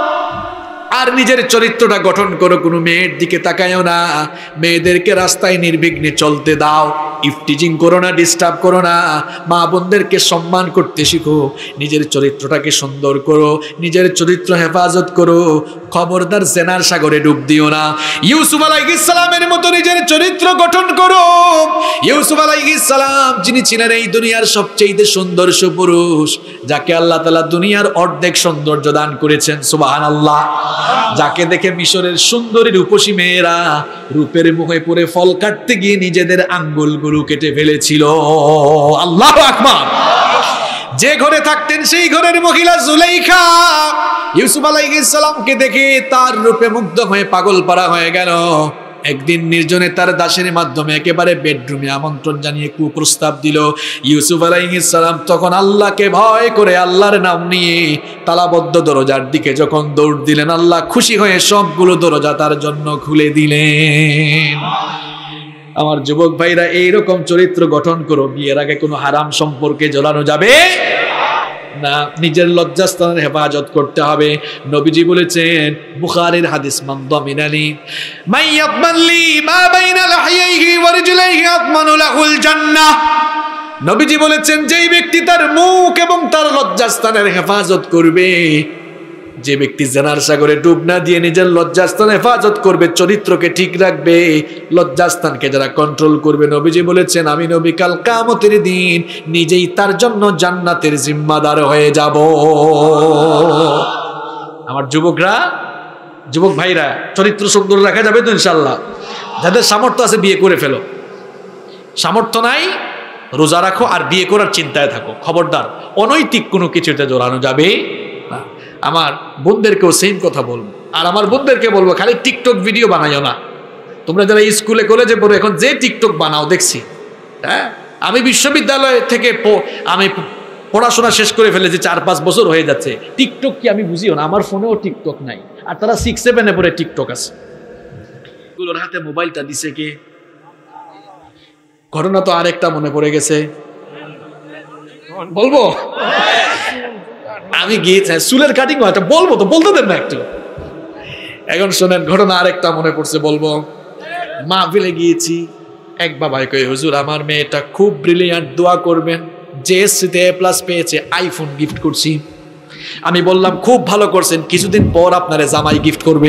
আর নিজের চরিত্রটা গঠন করো। কোনো মেয়ের দিকে তাকায়ও না, মেয়েদেরকে রাস্তায় নির্বিঘ্নে চলতে দাও, ইফটিজিং করো না, ডিস্টার্ব করো না। মা বোনদেরকে সম্মান করতে শিখো, নিজের চরিত্রটাকে সুন্দর করো, নিজের চরিত্র হেফাজত করো। খবরদার জেনার সাগরে ডুব দিও না। ইউসুফ আলাইহিস সালামের মতো নিজের চরিত্র গঠন করো। ইউসুফ আলাইহিস সালাম যিনি ছিলেন এই দুনিয়ার সবচেয়ে সুন্দর পুরুষ, যাকে আল্লাহ তাআলা দুনিয়ার অর্ধেক সৌন্দর্য দান করেছেন, সুবহানাল্লাহ। যাকে দেখে মিশরের সুন্দরী রূপসী মেয়েরা রূপের মুখে পড়ে ফল কাটতে গিয়ে নিজেদের আঙ্গুলগুলো কেটে ফেলেছিল। আল্লাহু আকবার। যে ঘরে থাকতেন সেই ঘরের মহিলা জুলাইখা ইউসুফ আলাইহিস সালামকে দেখে তার রূপে মুগ্ধ হয়ে পাগল পারা হয়ে গেল। একদিন নির্জনে তার দাসের মাধ্যমে একেবারে বেডরুমে আমন্ত্রণ জানিয়ে কুপ্রস্তাব দিল। ইউসুফ আলাইহিস সালাম তখন আল্লাহকে ভয় করে আল্লাহর নাম নিয়ে তালাবদ্ধ দরজার দিকে যখন দৌড় দিলেন, আল্লাহ খুশি হয়ে সবগুলো দরজা তার জন্য খুলে দিলেন। আমার যুবক ভাইরা, এইরকম চরিত্র গঠন করো। বিয়ের আগে কোনো হারাম সম্পর্কে জড়ানো যাবে না। নিজের লজ্জাস্থানের হেফাজত করতে হবে। নবীজি বলেছেন, বুখারীর হাদিস, মান দামিনালি মাইয়াকবালি মা বাইনা লাহিয়াইহি ওয়া রিজলাইহি আতমানু লাহুল জান্নাহ। নবীজি বলেছেন, যেই ব্যক্তি তার মুখ এবং তার লজ্জাস্থানের হেফাজত করবে, যে ব্যক্তি জেনার সাগরে ডুব না দিয়ে নিজের লজ্জাস্থান হেফাজত করবে, চরিত্রকে ঠিক রাখবে, লজ্জাস্থানকে যারা কন্ট্রোল করবে, নবীজি বলেছেন আমি নবী কাল কিয়ামতের দিন নিজেই তার জন্য জান্নাতের জিম্মাদার হয়ে যাব। আমার যুবকরা, যুবক ভাইরা, চরিত্র সুন্দর রাখা যাবে তো ইনশাআল্লাহ। যাদের সামর্থ্য আছে বিয়ে করে ফেলো, সামর্থ্য নাই রোজা রাখো আর বিয়ে করার চিন্তায় থাকো। খবরদার অনৈতিক কোনো কিছুতে জড়ানো যাবে না। আমার বোনদেরকেও সেম কথা বলবো, আর আমার বোনদেরকে বলবো খালি টিকটক ভিডিও বানাইও না। তোমরা যারা স্কুলে কলেজে পড়ো এখন যে টিকটক বানাও দেখছি, হ্যাঁ, আমি বিশ্ববিদ্যালয় থেকে আমি পড়াশোনা শেষ করে ফেলেছি, 4-5 বছর হয়ে যাচ্ছে। টিকটক কি আমি বুঝিও না, আমার ফোনেও টিকটক নাই, আর তারা 6-7-এ পড়ে টিকটক আছে। এগুলোর হাতে মোবাইলটা দিছে কে? ঘটনা তো আরেকটা মনে পড়ে গেছে, বলবো? আমি গিয়েছি চুলের কাটিং হয়তো বলবো, তো বলতে দেন না একটু। এখন শোনেন, ঘটনা আরেকটা মনে পড়ছে, বলবো। মাহফিলে গিয়েছি, এক বাবাই কই, হুজুর আমার মেয়েটা খুব ব্রিলিয়ান্ট, দোয়া করবেন। জেএসসিতে A+ পেয়েছে, আইফোন গিফট করছি। আমি বললাম খুব ভালো করছেন, কিছুদিন পর আপনারে জামাই গিফট করবে।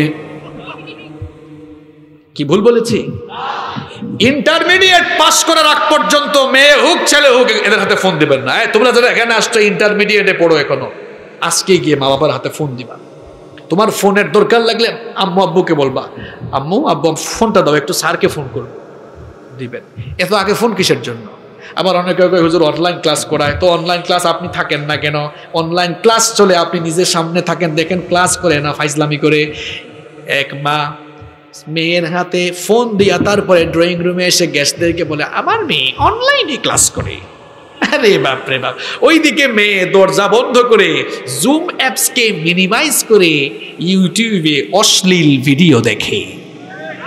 কি ভুল বলেছি? ইন্টারমিডিয়েট পাস করার আগ পর্যন্ত মেয়ে হোক ছেলে হোক এদের হাতে ফোন দিবেন না। তোমরা যারা এখানে আসছো ইন্টারমিডিয়েটে পড়ো এখনো, আজকে গিয়ে মা বাবার হাতে ফোন দিবা। তোমার ফোনের দরকার লাগলে আম্মু আব্বুকে বলবা, আম্মু আব্বু ফোনটা দাও, একটু স্যারকে ফোন করবো, দিবেন। এত আগে ফোন কিসের জন্য? আবার অনেকে হুজুর অনলাইন ক্লাস করায়, তো অনলাইন ক্লাস আপনি থাকেন না কেন? অনলাইন ক্লাস চলে, আপনি নিজের সামনে থাকেন, দেখেন ক্লাস করে না ফাইজলামি করে। এক মা মেয়ের হাতে ফোন দিয়া তারপরে ড্রয়িং রুমে এসে গেস্টদেরকে বলে আমার মেয়ে অনলাইনে ক্লাস করে। আরে বাপ রে বাপ! ওইদিকে মেয়ে দরজা বন্ধ করে জুম অ্যাপসকে মিনিমাইজ করে ইউটিউবে অশ্লীল ভিডিও দেখে।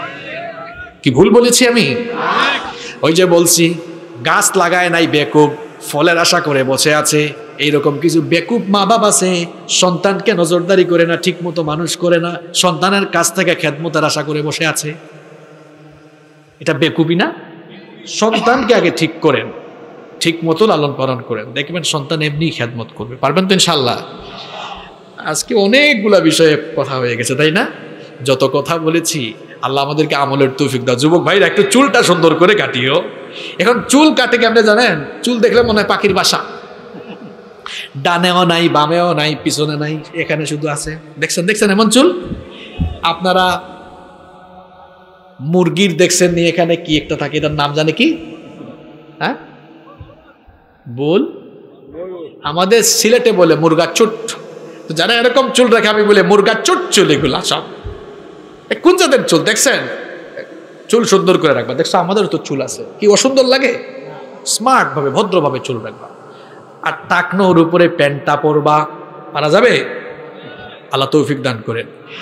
কি ভুল বলেছি আমি? ওই যে বলছি, গাছ লাগায় নাই বেকুব, ফলের আশা করে বসে আছে। এইরকম কিছু বেকুব মা বাপ আছে, সন্তানকে নজরদারি করে না, ঠিক মতো মানুষ করে না, সন্তানের কাছ থেকে খেদমতের আশা করে বসে আছে। এটা বেকুবই না? সন্তানকে আগে ঠিক করেন, ঠিক মতো লালন পালন করেন, দেখবেন সন্তান এমনি খেদমত করবে। পারবেন তো ইনশাল্লাহ? আজকে অনেকগুলা বিষয়ে কথা হয়ে গেছে, তাই না? যত কথা বলেছি, আল্লাহ আমাদেরকে আমলের তৌফিক দাও। যুবক ভাইরা একটু চুলটা সুন্দর করে কাটিও। এখন চুল কাটে কেমনে জানেন? চুল দেখলে মনে হয় পাখির বাসা, ডানেও নাই, বামেও নাই, পিছনে নাই, এখানে শুধু আছে। দেখছেন দেখছেন এমন চুল? আপনারা মুরগির দেখছেন নি এখানে কি একটা থাকে, এটার নাম জানে কি? হ্যাঁ, বল। আমাদের সিলেটে বলে মুরগা চুট। তো যারা এরকম চুল রাখে আমি বলে মুরগা চুট চুল, এগুলা সব কোন জাতের চুল? দেখছেন? চুল সুন্দর করে রাখবা। দেখছো আমাদেরও তো চুল আছে, কি অসুন্দর লাগে? স্মার্ট ভাবে ভদ্রভাবে চুল রাখবা। আর টাকনোর উপরে প্যান্টটা পরবা, পারা যাবে? আল্লাহ তৌফিক দান করেন।